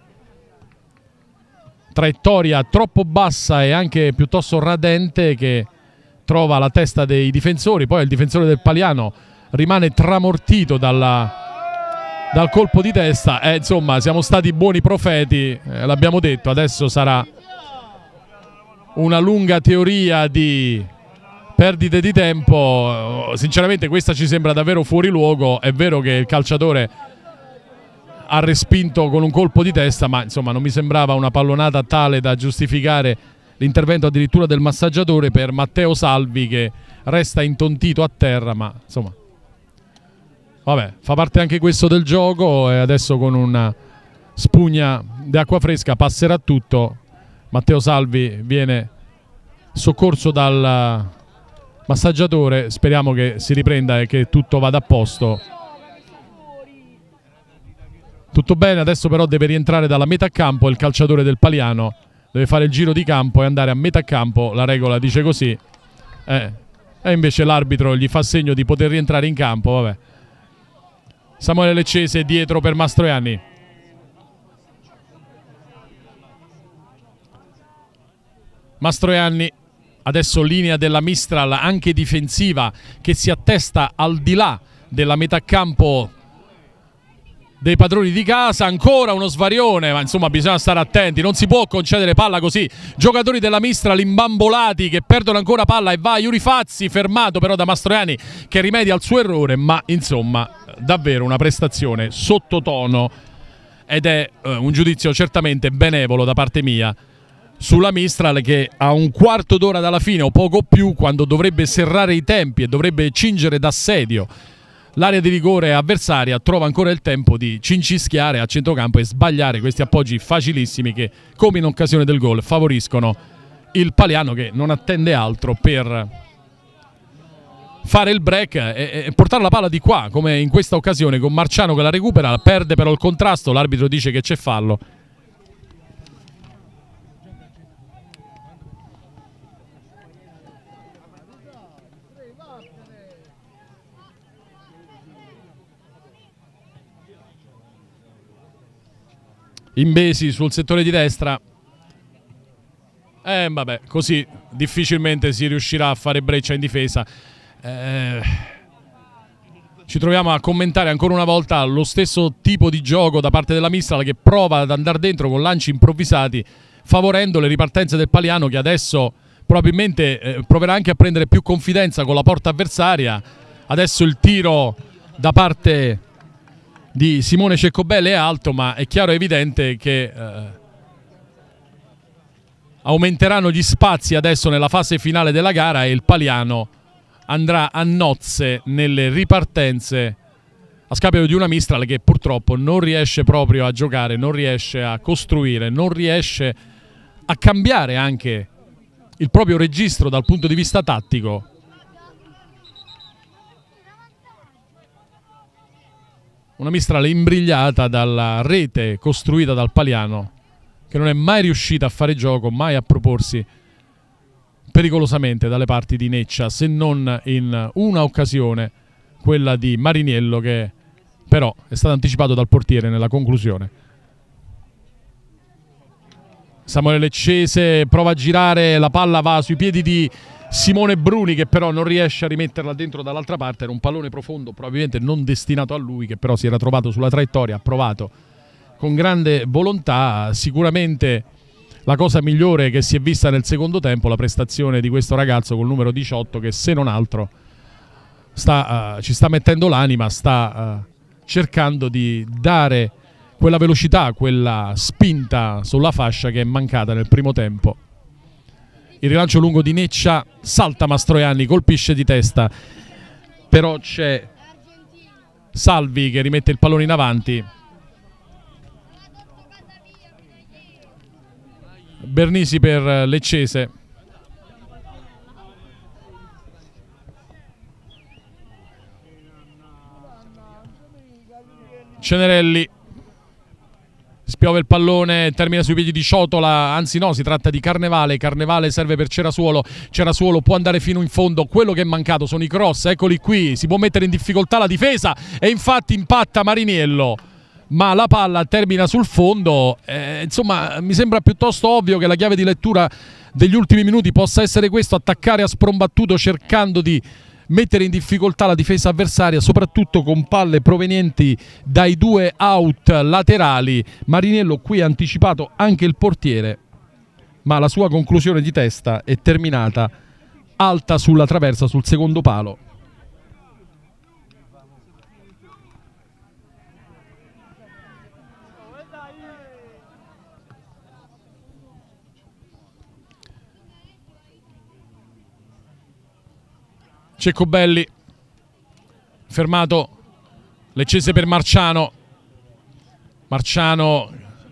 Traiettoria troppo bassa e anche piuttosto radente che trova la testa dei difensori, poi il difensore del Paliano rimane tramortito dal colpo di testa. Insomma, siamo stati buoni profeti, l'abbiamo detto, adesso sarà una lunga teoria di perdite di tempo. Sinceramente questa ci sembra davvero fuori luogo. È vero che il calciatore ha respinto con un colpo di testa, ma insomma non mi sembrava una pallonata tale da giustificare l'intervento addirittura del massaggiatore per Matteo Salvi, che resta intontito a terra, ma insomma vabbè, fa parte anche questo del gioco. E adesso con una spugna di acqua fresca passerà tutto. Matteo Salvi viene soccorso dal massaggiatore, speriamo che si riprenda e che tutto vada a posto. Tutto bene, adesso però deve rientrare dalla metà campo il calciatore del Paliano, deve fare il giro di campo e andare a metà campo, la regola dice così, e invece l'arbitro gli fa segno di poter rientrare in campo. Vabbè. Samuele Leccese dietro per Mastroianni. Mastroianni, adesso linea della Mistral anche difensiva che si attesta al di là della metà campo dei padroni di casa. Ancora uno svarione, ma insomma bisogna stare attenti, non si può concedere palla così. Giocatori della Mistral imbambolati che perdono ancora palla e va Yuri Fazzi, fermato però da Mastroianni che rimedia al suo errore, ma insomma davvero una prestazione sottotono ed è un giudizio certamente benevolo da parte mia sulla Mistral, che a un quarto d'ora dalla fine o poco più, quando dovrebbe serrare i tempi e dovrebbe cingere d'assedio l'area di rigore avversaria, trova ancora il tempo di cincischiare a centrocampo e sbagliare questi appoggi facilissimi che, come in occasione del gol, favoriscono il Paliano, che non attende altro per fare il break e portare la palla di qua, come in questa occasione con Marciano che la recupera, perde però il contrasto, l'arbitro dice che c'è fallo. Imbesi sul settore di destra. Vabbè, così difficilmente si riuscirà a fare breccia in difesa. Ci troviamo a commentare ancora una volta lo stesso tipo di gioco da parte della Mistral, che prova ad andare dentro con lanci improvvisati, favorendo le ripartenze del Paliano, che adesso probabilmente proverà anche a prendere più confidenza con la porta avversaria. Adesso il tiro da parte di Simone Ceccobelli è alto, ma è chiaro e evidente che aumenteranno gli spazi adesso nella fase finale della gara e il Paliano andrà a nozze nelle ripartenze a scapito di una Mistral che purtroppo non riesce proprio a giocare, non riesce a costruire, non riesce a cambiare anche il proprio registro dal punto di vista tattico. Una Mistral imbrigliata dalla rete costruita dal Paliano, che non è mai riuscita a fare gioco, mai a proporsi pericolosamente dalle parti di Neccia, se non in una occasione, quella di Mariniello, che però è stato anticipato dal portiere nella conclusione. Samuele Leccese prova a girare, la palla va sui piedi di Simone Bruni, che però non riesce a rimetterla dentro dall'altra parte. Era un pallone profondo, probabilmente non destinato a lui, che però si era trovato sulla traiettoria, ha provato con grande volontà. Sicuramente la cosa migliore che si è vista nel secondo tempo, la prestazione di questo ragazzo col numero 18, che se non altro ci sta mettendo l'anima, sta cercando di dare quella velocità, quella spinta sulla fascia che è mancata nel primo tempo. Il rilancio lungo di Neccia, salta Mastroianni, colpisce di testa, però c'è Salvi che rimette il pallone in avanti. Bernisi per Leccese. Cenerelli spiove il pallone, termina sui piedi di Ciotola, anzi no, si tratta di Carnevale. Carnevale serve per Cerasuolo, Cerasuolo può andare fino in fondo. Quello che è mancato sono i cross, eccoli qui, si può mettere in difficoltà la difesa e infatti impatta Mariniello, ma la palla termina sul fondo. Insomma, mi sembra piuttosto ovvio che la chiave di lettura degli ultimi minuti possa essere questo: attaccare a sprombattuto cercando di mettere in difficoltà la difesa avversaria, soprattutto con palle provenienti dai due out laterali. Mariniello qui ha anticipato anche il portiere, ma la sua conclusione di testa è terminata alta sulla traversa, sul secondo palo. Ceccobelli fermato, Leccese per Marciano, Marciano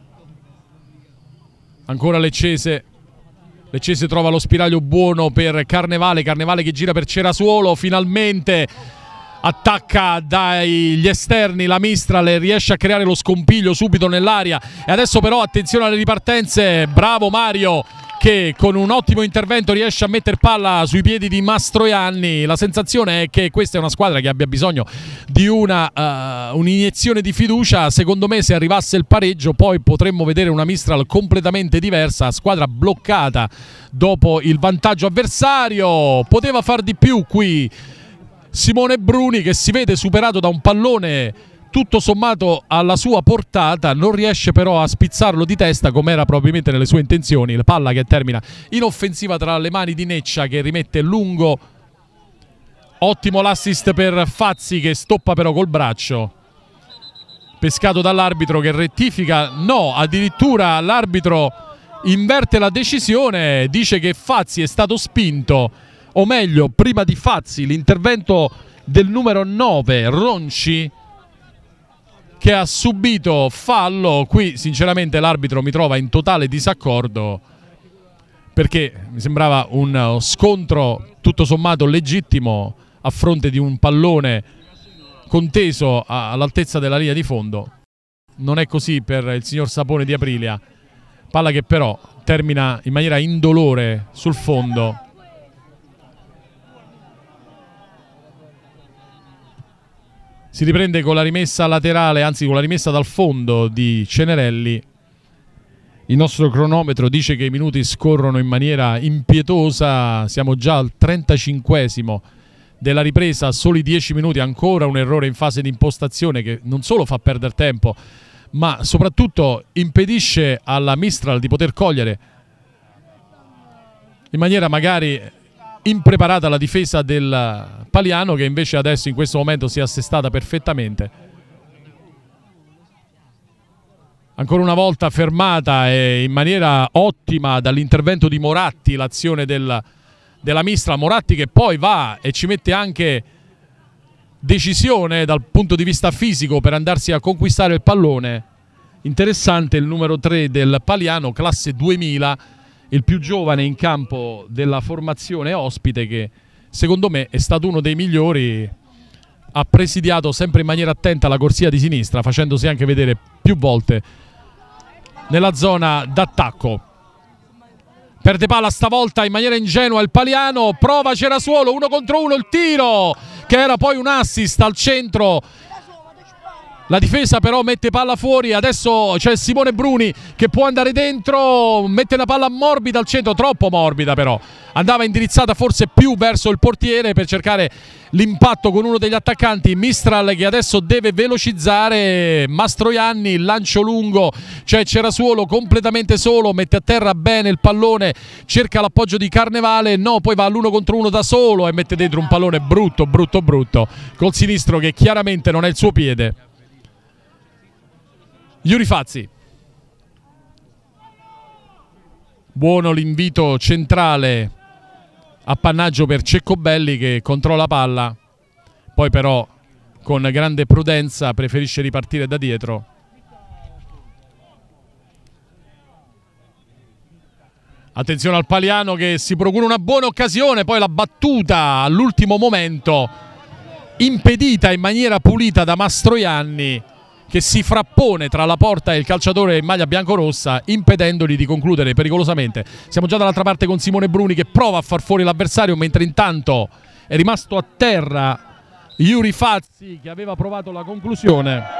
ancora Leccese, Leccese trova lo spiraglio buono per Carnevale, Carnevale che gira per Cerasuolo, finalmente attacca dagli esterni la Mistral e riesce a creare lo scompiglio subito nell'aria. E adesso però attenzione alle ripartenze, bravo Mario che con un ottimo intervento riesce a mettere palla sui piedi di Mastroianni. La sensazione è che questa è una squadra che abbia bisogno di un'iniezione di fiducia. Secondo me se arrivasse il pareggio poi potremmo vedere una Mistral completamente diversa, squadra bloccata dopo il vantaggio avversario. Poteva far di più qui Simone Bruni, che si vede superato da un pallone tutto sommato alla sua portata, non riesce però a spizzarlo di testa come era probabilmente nelle sue intenzioni. La palla che termina in offensiva tra le mani di Neccia, che rimette lungo. Ottimo l'assist per Fazzi, che stoppa però col braccio, pescato dall'arbitro che rettifica. No, addirittura l'arbitro inverte la decisione, dice che Fazzi è stato spinto, o meglio prima di Fazzi l'intervento del numero 9 Ronci, che ha subito fallo. Qui sinceramente l'arbitro mi trova in totale disaccordo, perché mi sembrava uno scontro tutto sommato legittimo a fronte di un pallone conteso all'altezza della linea di fondo. Non è così per il signor Sapone di Aprilia, palla che però termina in maniera indolore sul fondo. Si riprende con la rimessa laterale, anzi con la rimessa dal fondo di Cenerelli. Il nostro cronometro dice che i minuti scorrono in maniera impietosa, siamo già al 35esimo della ripresa, soli 10 minuti, ancora un errore in fase di impostazione che non solo fa perdere tempo, ma soprattutto impedisce alla Mistral di poter cogliere in maniera magari impreparata la difesa del Paliano, che invece adesso in questo momento si è assestata perfettamente. Ancora una volta fermata e in maniera ottima dall'intervento di Moratti l'azione del della Mistral. Moratti che poi va e ci mette anche decisione dal punto di vista fisico per andarsi a conquistare il pallone. Interessante il numero 3 del Paliano, classe 2000, il più giovane in campo della formazione ospite, che secondo me è stato uno dei migliori. Ha presidiato sempre in maniera attenta la corsia di sinistra, facendosi anche vedere più volte nella zona d'attacco. Perde palla stavolta in maniera ingenua il Paliano, prova Cerasuolo, 1 contro 1 il tiro, che era poi un assist al centro. La difesa però mette palla fuori, adesso c'è Simone Bruni che può andare dentro, mette una palla morbida al centro, troppo morbida però. Andava indirizzata forse più verso il portiere per cercare l'impatto con uno degli attaccanti. Mistral che adesso deve velocizzare. Mastroianni, lancio lungo, c'è Cerasuolo completamente solo, mette a terra bene il pallone, cerca l'appoggio di Carnevale, no, poi va all'1 contro 1 da solo e mette dentro un pallone brutto, brutto, brutto, col sinistro che chiaramente non è il suo piede. Yuri Fazzi. Buono l'invito centrale, appannaggio per Ceccobelli che controlla palla, poi però con grande prudenza preferisce ripartire da dietro. Attenzione al Paliano che si procura una buona occasione, poi la battuta all'ultimo momento impedita in maniera pulita da Mastroianni, che si frappone tra la porta e il calciatore in maglia biancorossa, impedendogli di concludere pericolosamente. Siamo già dall'altra parte con Simone Bruni che prova a far fuori l'avversario, mentre intanto è rimasto a terra Yuri Fazzi che aveva provato la conclusione.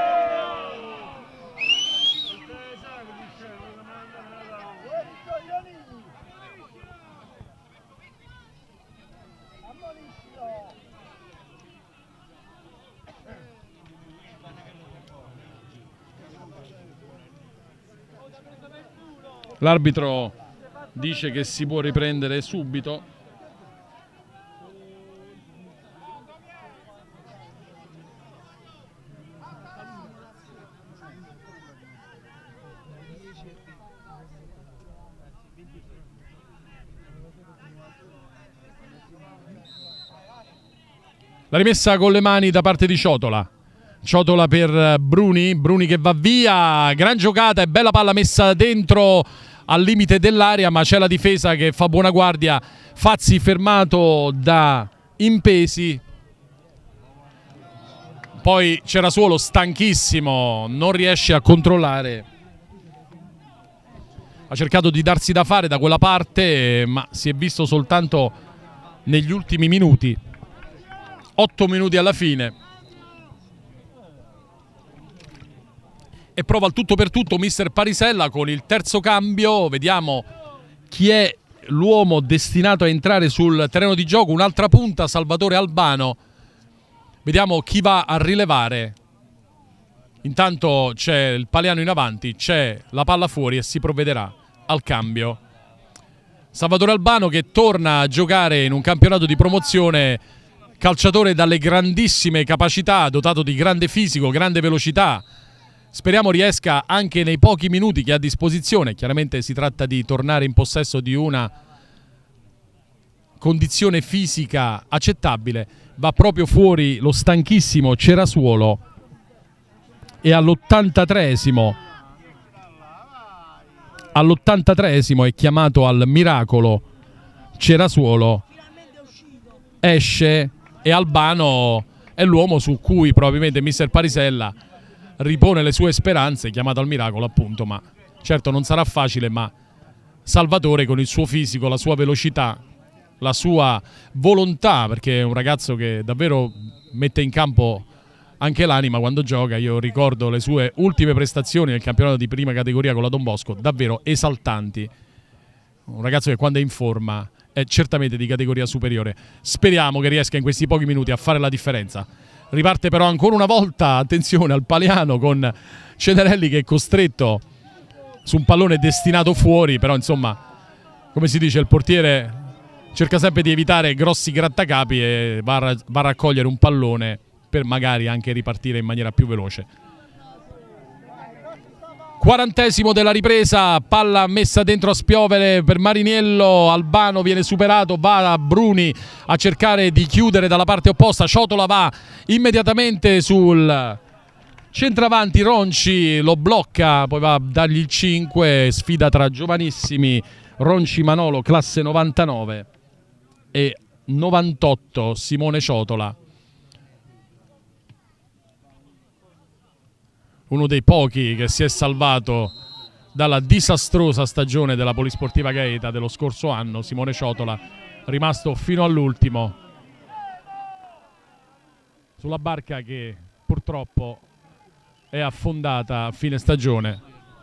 L'arbitro dice che si può riprendere subito. La rimessa con le mani da parte di Ciotola. Ciotola per Bruni, Bruni che va via, gran giocata e bella palla messa dentro al limite dell'area, ma c'è la difesa che fa buona guardia. Fazzi fermato da Impesi, poi Cerasuolo stanchissimo, non riesce a controllare, ha cercato di darsi da fare da quella parte, ma si è visto soltanto negli ultimi minuti. 8 minuti alla fine. E prova il tutto per tutto mister Parisella con il terzo cambio. Vediamo chi è l'uomo destinato a entrare sul terreno di gioco. Un'altra punta, Salvatore Albano. Vediamo chi va a rilevare. Intanto c'è il Paliano in avanti, c'è la palla fuori e si provvederà al cambio. Salvatore Albano che torna a giocare in un campionato di promozione, calciatore dalle grandissime capacità, dotato di grande fisico, grande velocità. Speriamo riesca anche nei pochi minuti che ha a disposizione. Chiaramente si tratta di tornare in possesso di una condizione fisica accettabile. Va proprio fuori lo stanchissimo Cerasuolo e all'83esimo è chiamato al miracolo Cerasuolo. Esce e Albano è l'uomo su cui probabilmente mister Parisella ripone le sue speranze, chiamato al miracolo appunto, ma certo non sarà facile, ma Salvatore con il suo fisico, la sua velocità, la sua volontà, perché è un ragazzo che davvero mette in campo anche l'anima quando gioca. Io ricordo le sue ultime prestazioni nel campionato di prima categoria con la Don Bosco, davvero esaltanti. Un ragazzo che quando è in forma è certamente di categoria superiore. Speriamo che riesca in questi pochi minuti a fare la differenza. Riparte però ancora una volta, attenzione al Paliano con Cenerelli che è costretto su un pallone destinato fuori, però insomma, come si dice, il portiere cerca sempre di evitare grossi grattacapi e va a raccogliere un pallone per magari anche ripartire in maniera più veloce. 40esimo della ripresa, palla messa dentro a spiovere per Mariniello, Albano viene superato, va a Bruni a cercare di chiudere dalla parte opposta, Ciotola va immediatamente sul centravanti, Ronci lo blocca, poi va a dargli il 5, sfida tra giovanissimi, Ronci Manolo classe 99 e 98 Simone Ciotola. Uno dei pochi che si è salvato dalla disastrosa stagione della Polisportiva Gaeta dello scorso anno, Simone Ciotola, rimasto fino all'ultimo sulla barca che purtroppo è affondata a fine stagione.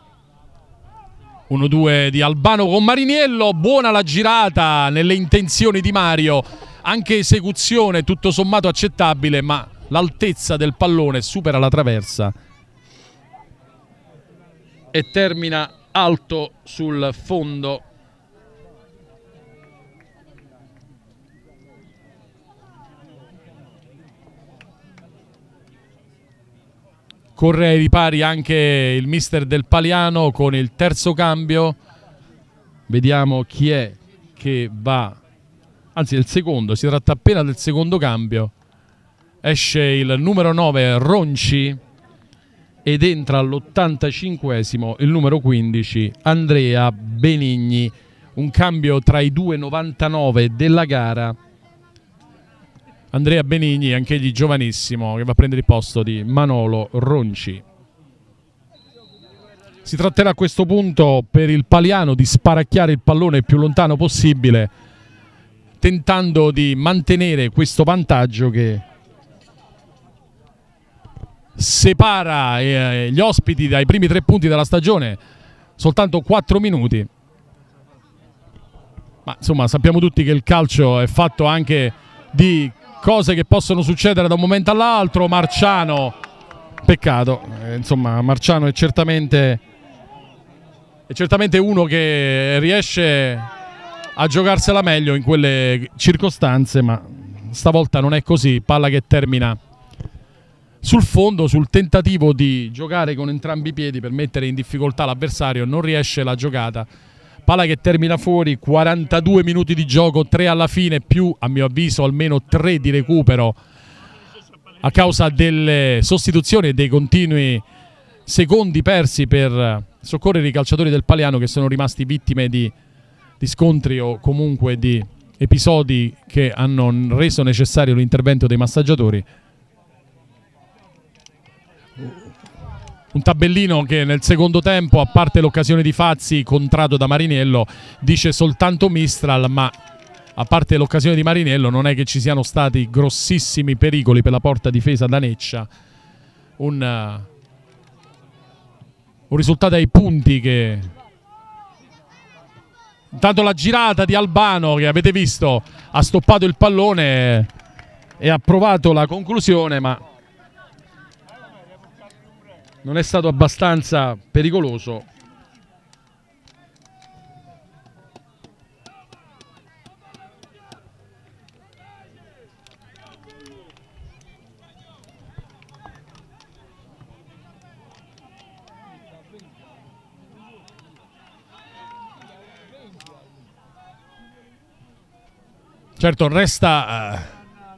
1-2 di Albano con Mariniello, buona la girata nelle intenzioni di Mario, anche esecuzione tutto sommato accettabile, ma l'altezza del pallone supera la traversa e termina alto sul fondo. Corre ai ripari anche il mister del Paliano con il terzo cambio. Vediamo chi è che va, anzi il secondo, si tratta appena del secondo cambio. Esce il numero 9 Ronci ed entra all'85esimo il numero 15 Andrea Benigni. Un cambio tra i due 99 della gara. Andrea Benigni, anch'egli giovanissimo, che va a prendere il posto di Manolo Ronci. Si tratterà a questo punto per il Paliano di sparacchiare il pallone il più lontano possibile, tentando di mantenere questo vantaggio che separa gli ospiti dai primi 3 punti della stagione, soltanto 4 minuti. Ma insomma sappiamo tutti che il calcio è fatto anche di cose che possono succedere da un momento all'altro. Marciano, peccato, insomma Marciano è certamente uno che riesce a giocarsela meglio in quelle circostanze, ma stavolta non è così. Palla che termina sul fondo, sul tentativo di giocare con entrambi i piedi per mettere in difficoltà l'avversario, non riesce la giocata. Palla che termina fuori, 42 minuti di gioco, 3 alla fine, più a mio avviso almeno 3 di recupero a causa delle sostituzioni e dei continui secondi persi per soccorrere i calciatori del Paliano che sono rimasti vittime di scontri o comunque di episodi che hanno reso necessario l'intervento dei massaggiatori. Un tabellino che nel secondo tempo, a parte l'occasione di Fazzi contrato da Mariniello, dice soltanto Mistral, ma a parte l'occasione di Mariniello non è che ci siano stati grossissimi pericoli per la porta difesa da Neccia. Un risultato ai punti che... Intanto la girata di Albano, che avete visto, ha stoppato il pallone e ha provato la conclusione, ma non è stato abbastanza pericoloso. Certo, resta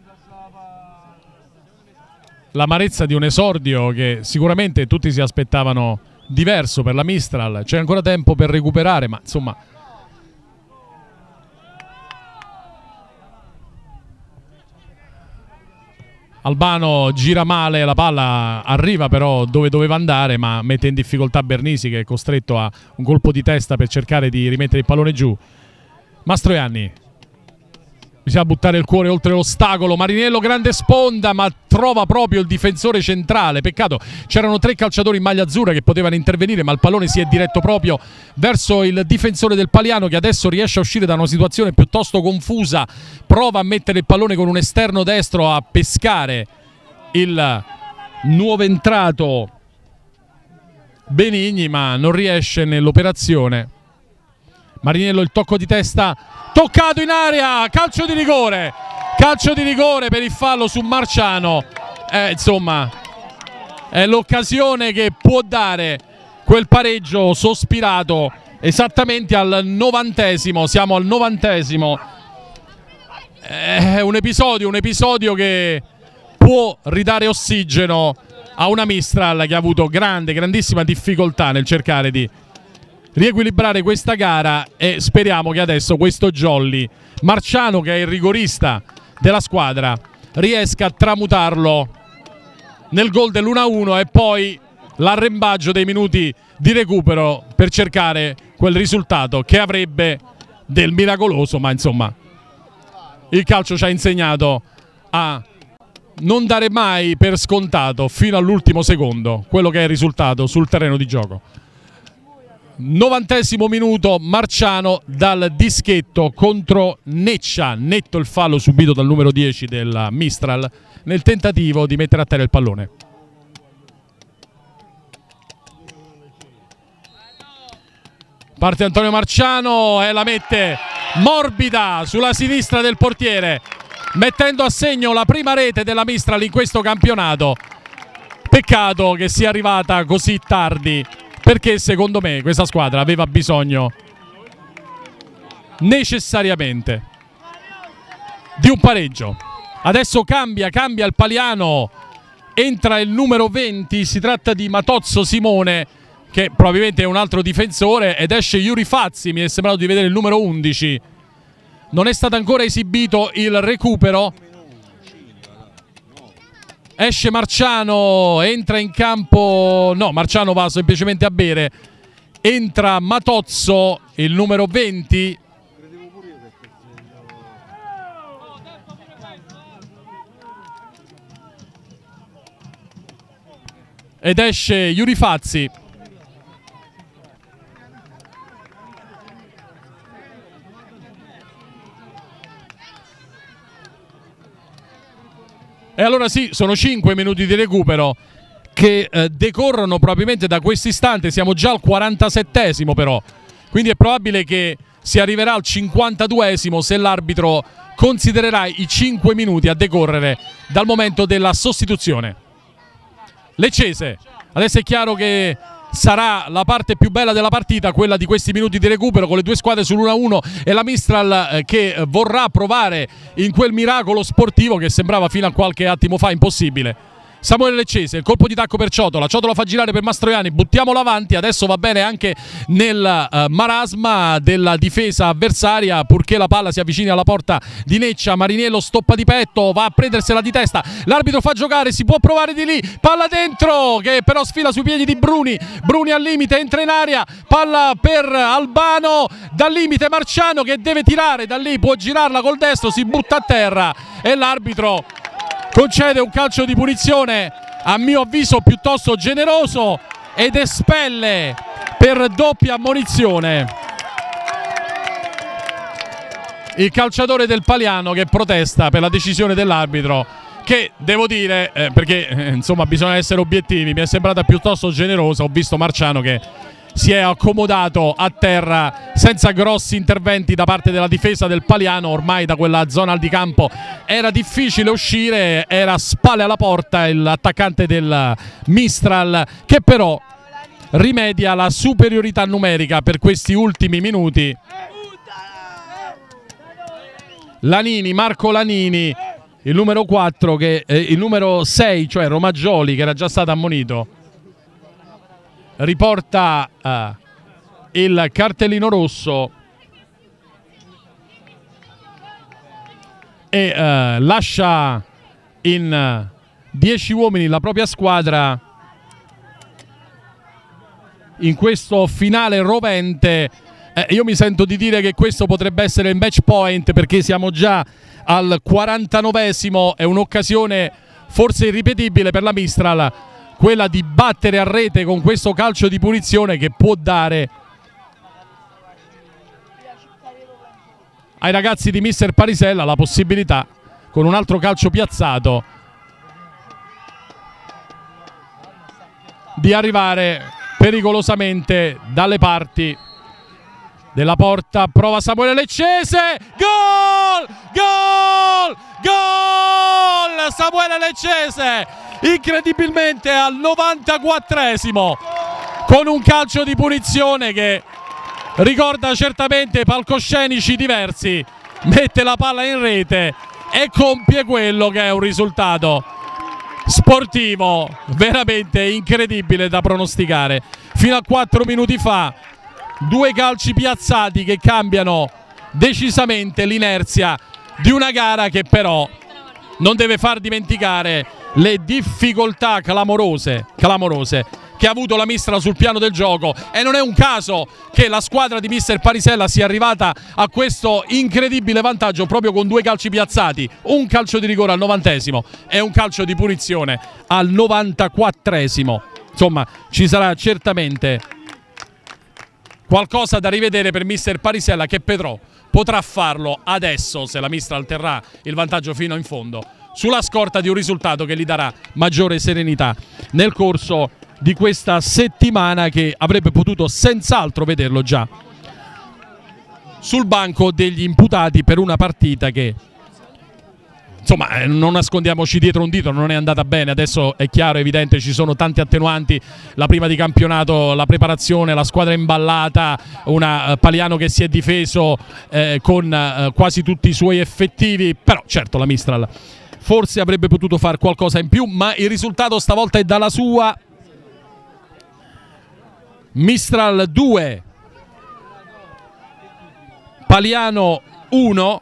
l'amarezza di un esordio che sicuramente tutti si aspettavano diverso per la Mistral. C'è ancora tempo per recuperare, ma insomma Albano gira male, la palla arriva però dove doveva andare, ma mette in difficoltà Bernisi, che è costretto a un colpo di testa per cercare di rimettere il pallone giù. Mastroianni, bisogna buttare il cuore oltre l'ostacolo. Mariniello, grande sponda, ma trova proprio il difensore centrale. Peccato, c'erano 3 calciatori in maglia azzurra che potevano intervenire, ma il pallone si è diretto proprio verso il difensore del Paliano, che adesso riesce a uscire da una situazione piuttosto confusa. Prova a mettere il pallone con un esterno destro a pescare il nuovo entrato Benigni, ma non riesce nell'operazione. Mariniello, il tocco di testa, toccato in area, calcio di rigore per il fallo su Marciano. Insomma è l'occasione che può dare quel pareggio sospirato esattamente al 90esimo. Siamo al 90esimo. È un episodio che può ridare ossigeno a una Mistral che ha avuto grandissima difficoltà nel cercare di riequilibrare questa gara, e speriamo che adesso questo Jolly Marciano, che è il rigorista della squadra, riesca a tramutarlo nel gol dell'1-1 e poi l'arrembaggio dei minuti di recupero per cercare quel risultato che avrebbe del miracoloso, ma insomma il calcio ci ha insegnato a non dare mai per scontato fino all'ultimo secondo quello che è il risultato sul terreno di gioco. 90esimo minuto, Marciano dal dischetto contro Neccia, netto il fallo subito dal numero 10 della Mistral nel tentativo di mettere a terra il pallone. Parte Antonio Marciano e la mette morbida sulla sinistra del portiere, mettendo a segno la prima rete della Mistral in questo campionato. Peccato che sia arrivata così tardi, perché secondo me questa squadra aveva bisogno necessariamente di un pareggio. Adesso cambia il Paliano, entra il numero 20, si tratta di Matozzo Simone, che probabilmente è un altro difensore, ed esce Yuri Fazzi, mi è sembrato di vedere il numero 11. Non è stato ancora esibito il recupero. Esce Marciano, entra in campo, no, Marciano va semplicemente a bere, entra Matozzo, il numero 20. Ed esce Yuri Fazzi. E allora sì, sono 5 minuti di recupero che decorrono probabilmente da questo istante. Siamo già al 47esimo però, quindi è probabile che si arriverà al 52esimo se l'arbitro considererà i 5 minuti a decorrere dal momento della sostituzione. Leccese, adesso è chiaro che sarà la parte più bella della partita, quella di questi minuti di recupero, con le due squadre sull'1-1 e la Mistral che vorrà provare in quel miracolo sportivo che sembrava fino a qualche attimo fa impossibile. Samuele Leccese, il colpo di tacco per Ciotola, Ciotola fa girare per Mastroianni, buttiamolo avanti, adesso va bene anche nel marasma della difesa avversaria, purché la palla si avvicini alla porta di Neccia. Marinello stoppa di petto, va a prendersela di testa, l'arbitro fa giocare, si può provare di lì, palla dentro che però sfila sui piedi di Bruni, Bruni al limite, entra in aria, palla per Albano, dal limite Marciano che deve tirare, da lì può girarla col destro, si butta a terra e l'arbitro concede un calcio di punizione a mio avviso piuttosto generoso ed espelle per doppia ammonizione il calciatore del Paliano, che protesta per la decisione dell'arbitro, che devo dire, perché insomma bisogna essere obiettivi, mi è sembrata piuttosto generosa. Ho visto Marciano che si è accomodato a terra senza grossi interventi da parte della difesa del Paliano. Ormai da quella zona di campo era difficile uscire, era a spalle alla porta l'attaccante del Mistral, che però rimedia la superiorità numerica per questi ultimi minuti. Lanini, Marco Lanini, il numero 4, che il numero 6, cioè Romagioli, che era già stato ammonito, riporta il cartellino rosso e lascia in 10 uomini la propria squadra in questo finale rovente. Io mi sento di dire che questo potrebbe essere il match point, perché siamo già al 49esimo, è un'occasione forse irripetibile per la Mistral, quella di battere a rete con questo calcio di punizione che può dare ai ragazzi di mister Parisella la possibilità, con un altro calcio piazzato, di arrivare pericolosamente dalle parti della porta. Prova Samuele Leccese, gol! Gol! Gol! Samuele Leccese, incredibilmente al 94esimo, con un calcio di punizione che ricorda certamente palcoscenici diversi, mette la palla in rete e compie quello che è un risultato sportivo veramente incredibile da pronosticare. Fino a 4 minuti fa 2 calci piazzati che cambiano decisamente l'inerzia di una gara che però non deve far dimenticare le difficoltà clamorose che ha avuto la Mistral sul piano del gioco, e non è un caso che la squadra di mister Parisella sia arrivata a questo incredibile vantaggio proprio con 2 calci piazzati, un calcio di rigore al 90esimo e un calcio di punizione al 94esimo. Insomma, ci sarà certamente qualcosa da rivedere per mister Parisella, che però potrà farlo adesso se la Mistral terrà il vantaggio fino in fondo, sulla scorta di un risultato che gli darà maggiore serenità nel corso di questa settimana, che avrebbe potuto senz'altro vederlo già sul banco degli imputati per una partita che, insomma, non nascondiamoci dietro un dito, non è andata bene. Adesso è chiaro, è evidente, ci sono tanti attenuanti, la prima di campionato, la preparazione, la squadra imballata, una Paliano che si è difeso con quasi tutti i suoi effettivi, però certo la Mistral forse avrebbe potuto fare qualcosa in più, ma il risultato stavolta è dalla sua. Mistral 2, Paliano 1.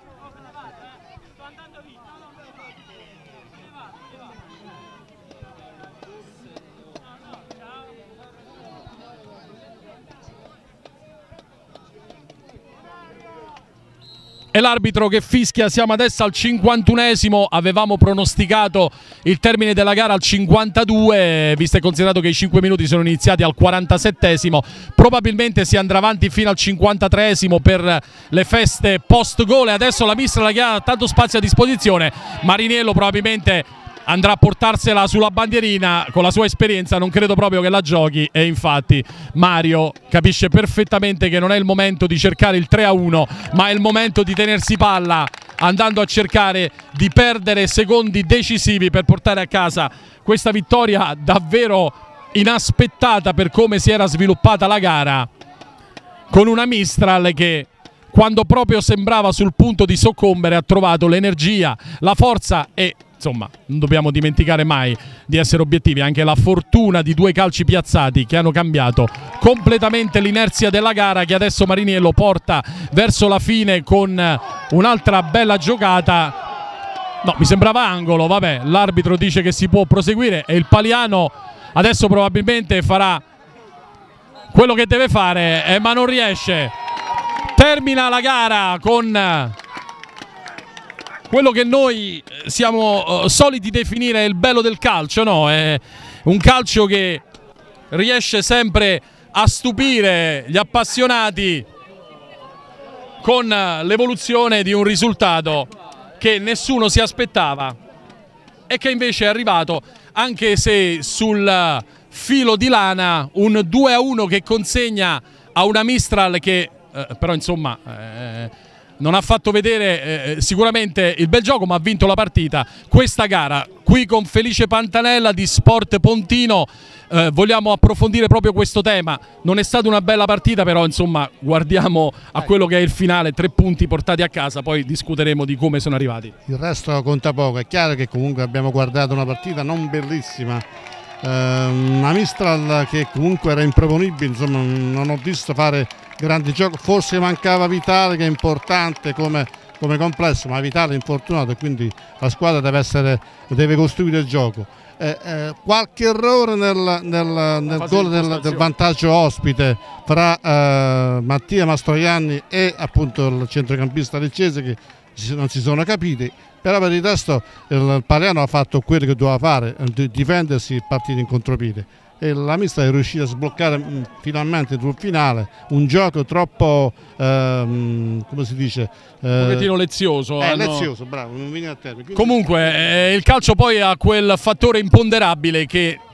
E l'arbitro che fischia. Siamo adesso al 51esimo, avevamo pronosticato il termine della gara al 52, visto e considerato che i 5 minuti sono iniziati al 47esimo, probabilmente si andrà avanti fino al 53esimo per le feste post gol. Adesso la Mistral che ha tanto spazio a disposizione, Mariniello probabilmente andrà a portarsela sulla bandierina, con la sua esperienza non credo proprio che la giochi, e infatti Mario capisce perfettamente che non è il momento di cercare il 3-1, ma è il momento di tenersi palla, andando a cercare di perdere secondi decisivi per portare a casa questa vittoria davvero inaspettata per come si era sviluppata la gara, con una Mistral che, quando proprio sembrava sul punto di soccombere, ha trovato l'energia, la forza e, insomma, non dobbiamo dimenticare mai di essere obiettivi, anche la fortuna di 2 calci piazzati che hanno cambiato completamente l'inerzia della gara, che adesso Mariniello porta verso la fine con un'altra bella giocata. No, mi sembrava angolo, vabbè, l'arbitro dice che si può proseguire e il Paliano adesso probabilmente farà quello che deve fare, ma non riesce. Termina la gara con quello che noi siamo soliti definire il bello del calcio, no? È un calcio che riesce sempre a stupire gli appassionati con l'evoluzione di un risultato che nessuno si aspettava e che invece è arrivato, anche se sul filo di lana, un 2-1 che consegna a una Mistral che però insomma non ha fatto vedere sicuramente il bel gioco, ma ha vinto la partita. Questa gara qui con Felice Pantanella di Sport Pontino, vogliamo approfondire proprio questo tema. Non è stata una bella partita, però insomma guardiamo a quello che è il finale, 3 punti portati a casa, poi discuteremo di come sono arrivati. Il resto conta poco, è chiaro che comunque abbiamo guardato una partita non bellissima, una Mistral che comunque era improponibile, insomma non ho visto fare grandi giochi, forse mancava Vitale, che è importante come complesso, ma Vitale è infortunato e quindi la squadra deve costruire il gioco. Qualche errore nel gol del vantaggio ospite fra Mattia Mastroianni e appunto il centrocampista leccese, che non si sono capiti, però per il resto il Paliano ha fatto quello che doveva fare, difendersi il partito in contropiede, e la Mistral è riuscita a sbloccare finalmente sul finale un gioco troppo come si dice, un pochettino lezioso. Lezioso, bravo, non viene a termine. Comunque il calcio poi ha quel fattore imponderabile che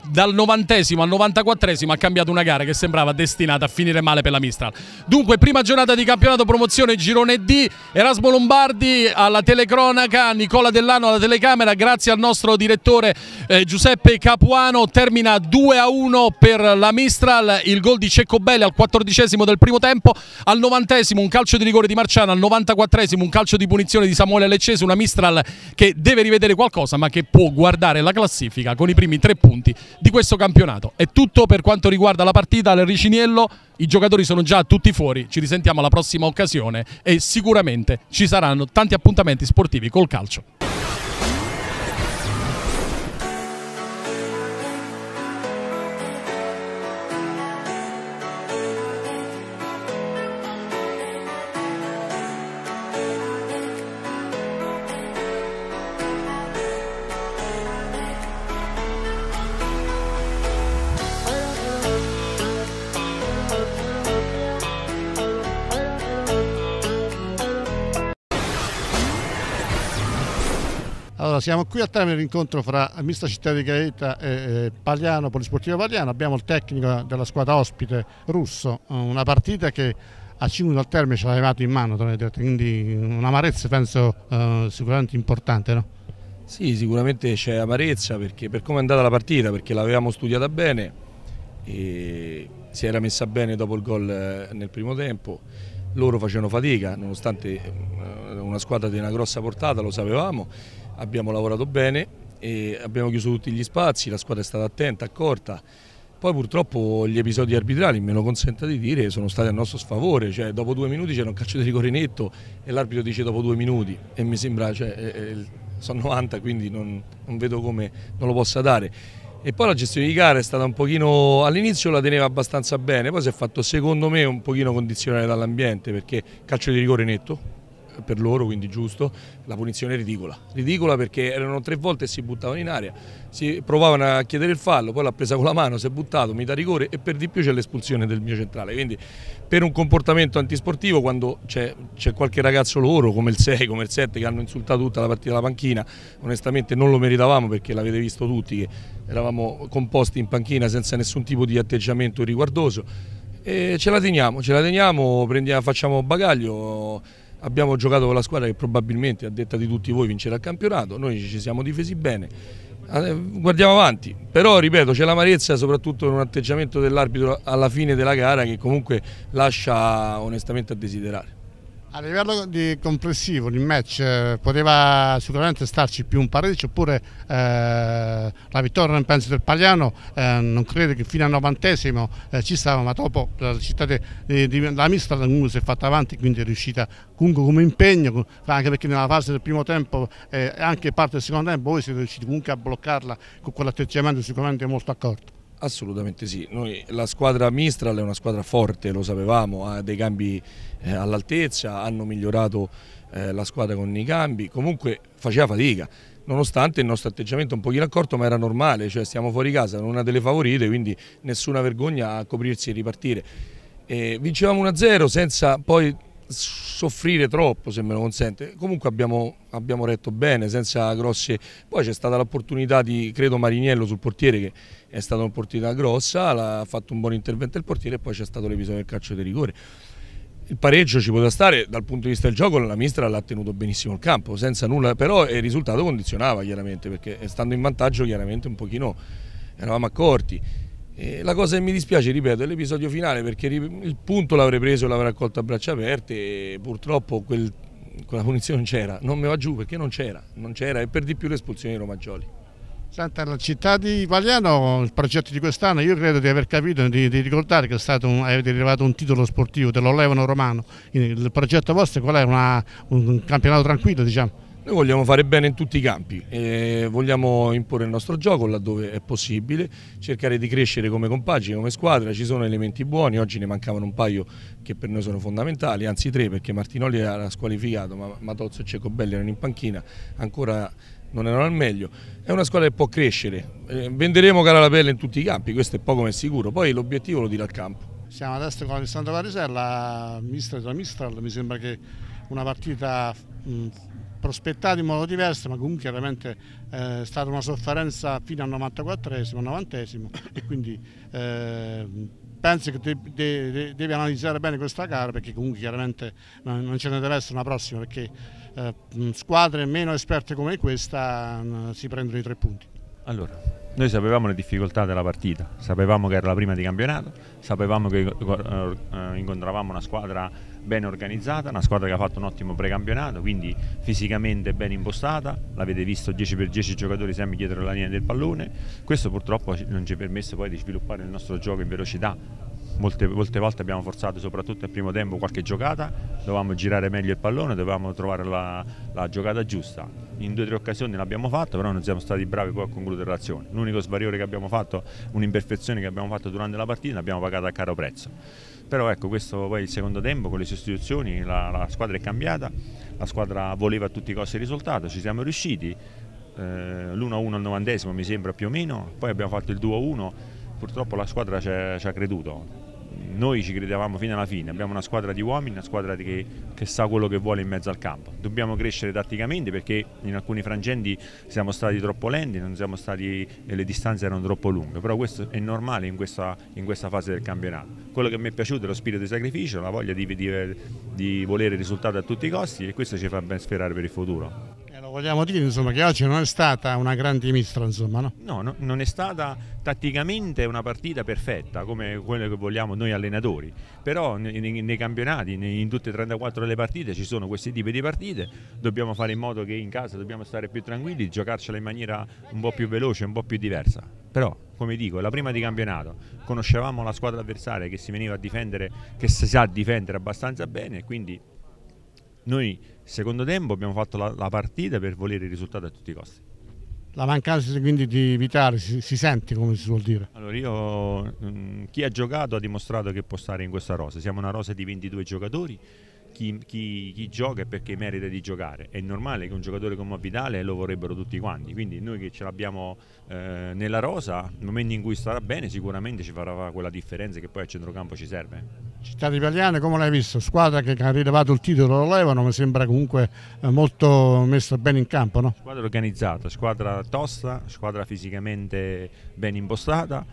dal 90esimo al 94esimo ha cambiato una gara che sembrava destinata a finire male per la Mistral. Dunque, prima giornata di campionato promozione Girone D, Erasmo Lombardi alla telecronaca, Nicola Dell'Anno alla telecamera, grazie al nostro direttore Giuseppe Capuano. Termina 2-1 per la Mistral, il gol di Cecco Belli al 14esimo del primo tempo, al 90esimo un calcio di rigore di Marciano, al 94esimo un calcio di punizione di Samuele Leccese, una Mistral che deve rivedere qualcosa ma che può guardare la classifica con i primi 3 punti di questo campionato. È tutto per quanto riguarda la partita al Riciniello, i giocatori sono già tutti fuori, ci risentiamo alla prossima occasione e sicuramente ci saranno tanti appuntamenti sportivi col calcio. Allora, siamo qui al termine dell'incontro fra Mista Città di Gaeta e Pagliano, Polisportivo Pagliano. Abbiamo il tecnico della squadra ospite Russo, una partita che a 5 minuti al termine ce l'avevamo in mano, quindi un'amarezza penso sicuramente importante, no? Sì, sicuramente c'è amarezza perché per come è andata la partita, perché l'avevamo studiata bene e si era messa bene dopo il gol nel primo tempo. Loro facevano fatica, nonostante una squadra di una grossa portata, lo sapevamo. Abbiamo lavorato bene e abbiamo chiuso tutti gli spazi, la squadra è stata attenta, accorta. Poi purtroppo gli episodi arbitrali, me lo consenta di dire, sono stati a nostro sfavore, cioè dopo 2 minuti c'era un calcio di rigore netto e l'arbitro dice dopo 2 minuti e mi sembra, sono 90, quindi non vedo come non lo possa dare. E poi la gestione di gara è stata un pochino, all'inizio la teneva abbastanza bene, poi si è fatto secondo me un pochino condizionare dall'ambiente perché calcio di rigore netto per loro, quindi giusto, la punizione è ridicola perché erano 3 volte e si buttavano in aria, si provavano a chiedere il fallo, poi l'ha presa con la mano, si è buttato, mi dà rigore e per di più c'è l'espulsione del mio centrale, quindi per un comportamento antisportivo quando c'è qualche ragazzo loro come il 6, come il 7 che hanno insultato tutta la partita alla panchina, onestamente non lo meritavamo perché l'avete visto tutti che eravamo composti in panchina senza nessun tipo di atteggiamento riguardoso e ce la teniamo, facciamo bagaglio. Abbiamo giocato con la squadra che probabilmente, a detta di tutti voi, vincerà il campionato, noi ci siamo difesi bene, guardiamo avanti, però ripeto c'è l'amarezza soprattutto in un atteggiamento dell'arbitro alla fine della gara che comunque lascia onestamente a desiderare. A livello complessivo il match poteva sicuramente starci più un pareggio oppure la vittoria non penso del Pagliano, non credo che fino al 90esimo ci stava, ma dopo la città la Mistral comunque si è fatta avanti, quindi è riuscita comunque come impegno, anche perché nella fase del primo tempo e anche parte del secondo tempo voi siete riusciti comunque a bloccarla con quell'atteggiamento sicuramente molto accorto. Assolutamente sì, la squadra Mistral è una squadra forte, lo sapevamo, ha dei cambi all'altezza, hanno migliorato la squadra con i cambi, comunque faceva fatica, nonostante il nostro atteggiamento un pochino accorto, ma era normale, cioè stiamo fuori casa, non una delle favorite, quindi nessuna vergogna a coprirsi e ripartire. Vincevamo 1-0 senza poi soffrire troppo, se me lo consente. Comunque abbiamo retto bene, senza grosse. Poi c'è stata l'opportunità di, credo, Mariniello sul portiere, che è stata un'opportunità grossa, ha fatto un buon intervento il portiere e poi c'è stato l'episodio del calcio di rigore. Il pareggio ci poteva stare, dal punto di vista del gioco la Mistral l'ha tenuto benissimo il campo, senza nulla, però il risultato condizionava chiaramente, perché stando in vantaggio chiaramente un pochino eravamo accorti. E la cosa che mi dispiace, ripeto, è l'episodio finale, perché il punto l'avrei preso e l'avrei raccolto a braccia aperte e purtroppo quella punizione non c'era, non mi va giù perché non c'era e per di più l'espulsione di Romagioli. Senta, la città di Pagliano, il progetto di quest'anno, io credo di aver capito, di ricordare che avete arrivato un titolo sportivo, te lo levano romano. Il progetto vostro qual è? Un campionato tranquillo, diciamo? Noi vogliamo fare bene in tutti i campi, vogliamo imporre il nostro gioco laddove è possibile, cercare di crescere come compagine, come squadra, ci sono elementi buoni, oggi ne mancavano un paio che per noi sono fondamentali, anzi 3 perché Martinoli era squalificato, ma Matozzo e Cecco Belli erano in panchina, ancora non erano al meglio. È una squadra che può crescere, venderemo cara la pelle in tutti i campi, questo è poco ma è sicuro, poi l'obiettivo lo dirà il campo. Siamo adesso con Alessandro Varisella, Mistral, mi sembra che una partita prospettato in modo diverso, ma comunque chiaramente è stata una sofferenza fino al 94esimo, al 90esimo, e quindi penso che devi analizzare bene questa gara, perché comunque chiaramente non ce ne deve essere una prossima, perché squadre meno esperte come questa si prendono i 3 punti. Allora, noi sapevamo le difficoltà della partita, sapevamo che era la prima di campionato, sapevamo che incontravamo una squadra ben organizzata, una squadra che ha fatto un ottimo precampionato, quindi fisicamente ben impostata, l'avete visto 10x10 giocatori sempre dietro la linea del pallone. Questo purtroppo non ci ha permesso poi di sviluppare il nostro gioco in velocità. Molte volte abbiamo forzato, soprattutto nel primo tempo, qualche giocata, dovevamo girare meglio il pallone, dovevamo trovare la giocata giusta. In 2 o 3 occasioni l'abbiamo fatto, però non siamo stati bravi poi a concludere l'azione. L'unico svariore che abbiamo fatto, un'imperfezione che abbiamo fatto durante la partita, l'abbiamo pagata a caro prezzo. Però ecco, questo poi il secondo tempo, con le sostituzioni, la squadra è cambiata, la squadra voleva a tutti i costi il risultato, ci siamo riusciti, l'1-1 al 90esimo mi sembra più o meno, poi abbiamo fatto il 2-1, purtroppo la squadra ci ha creduto. Noi ci credevamo fino alla fine, abbiamo una squadra di uomini, una squadra che sa quello che vuole in mezzo al campo. Dobbiamo crescere tatticamente, perché in alcuni frangenti siamo stati troppo lenti, e le distanze erano troppo lunghe, però questo è normale in questa fase del campionato. Quello che mi è piaciuto è lo spirito di sacrificio, la voglia di volere il risultato a tutti i costi, e questo ci fa ben sperare per il futuro. Lo vogliamo dire, insomma, che oggi non è stata una grande mistra, insomma, no? No, non è stata tatticamente una partita perfetta come quella che vogliamo noi allenatori, però nei campionati, in tutte e 34 le partite ci sono questi tipi di partite, dobbiamo fare in modo che in casa dobbiamo stare più tranquilli, giocarcela in maniera un po' più veloce, un po' più diversa. Però, come dico, è la prima di campionato, conoscevamo la squadra avversaria che si veniva a difendere, che si sa difendere abbastanza bene, e quindi noi secondo tempo abbiamo fatto la partita per volere il risultato a tutti i costi. La mancanza quindi di Vitale si sente, come si suol dire. Allora chi ha giocato ha dimostrato che può stare in questa rosa, siamo una rosa di 22 giocatori, chi gioca è perché merita di giocare, è normale che un giocatore come Vitale lo vorrebbero tutti quanti, quindi noi che ce l'abbiamo nella rosa, nel momento in cui starà bene sicuramente ci farà quella differenza che poi al centrocampo ci serve. Città di Paliane, come l'hai visto? Squadra che ha rilevato il titolo, lo levano, mi sembra comunque molto messa bene in campo, no? Squadra organizzata, squadra tosta, squadra fisicamente ben impostata,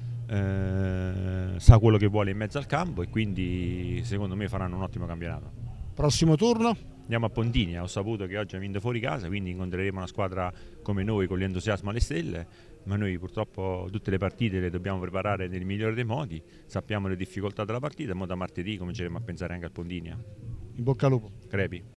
sa quello che vuole in mezzo al campo, e quindi secondo me faranno un ottimo campionato. Prossimo turno? Andiamo a Pontinia, ho saputo che oggi ha vinto fuori casa, quindi incontreremo una squadra come noi con l'entusiasmo alle stelle, ma noi purtroppo tutte le partite le dobbiamo preparare nel migliore dei modi, sappiamo le difficoltà della partita, in modo da martedì cominceremo a pensare anche al Pontinia. In bocca al lupo. Crepi.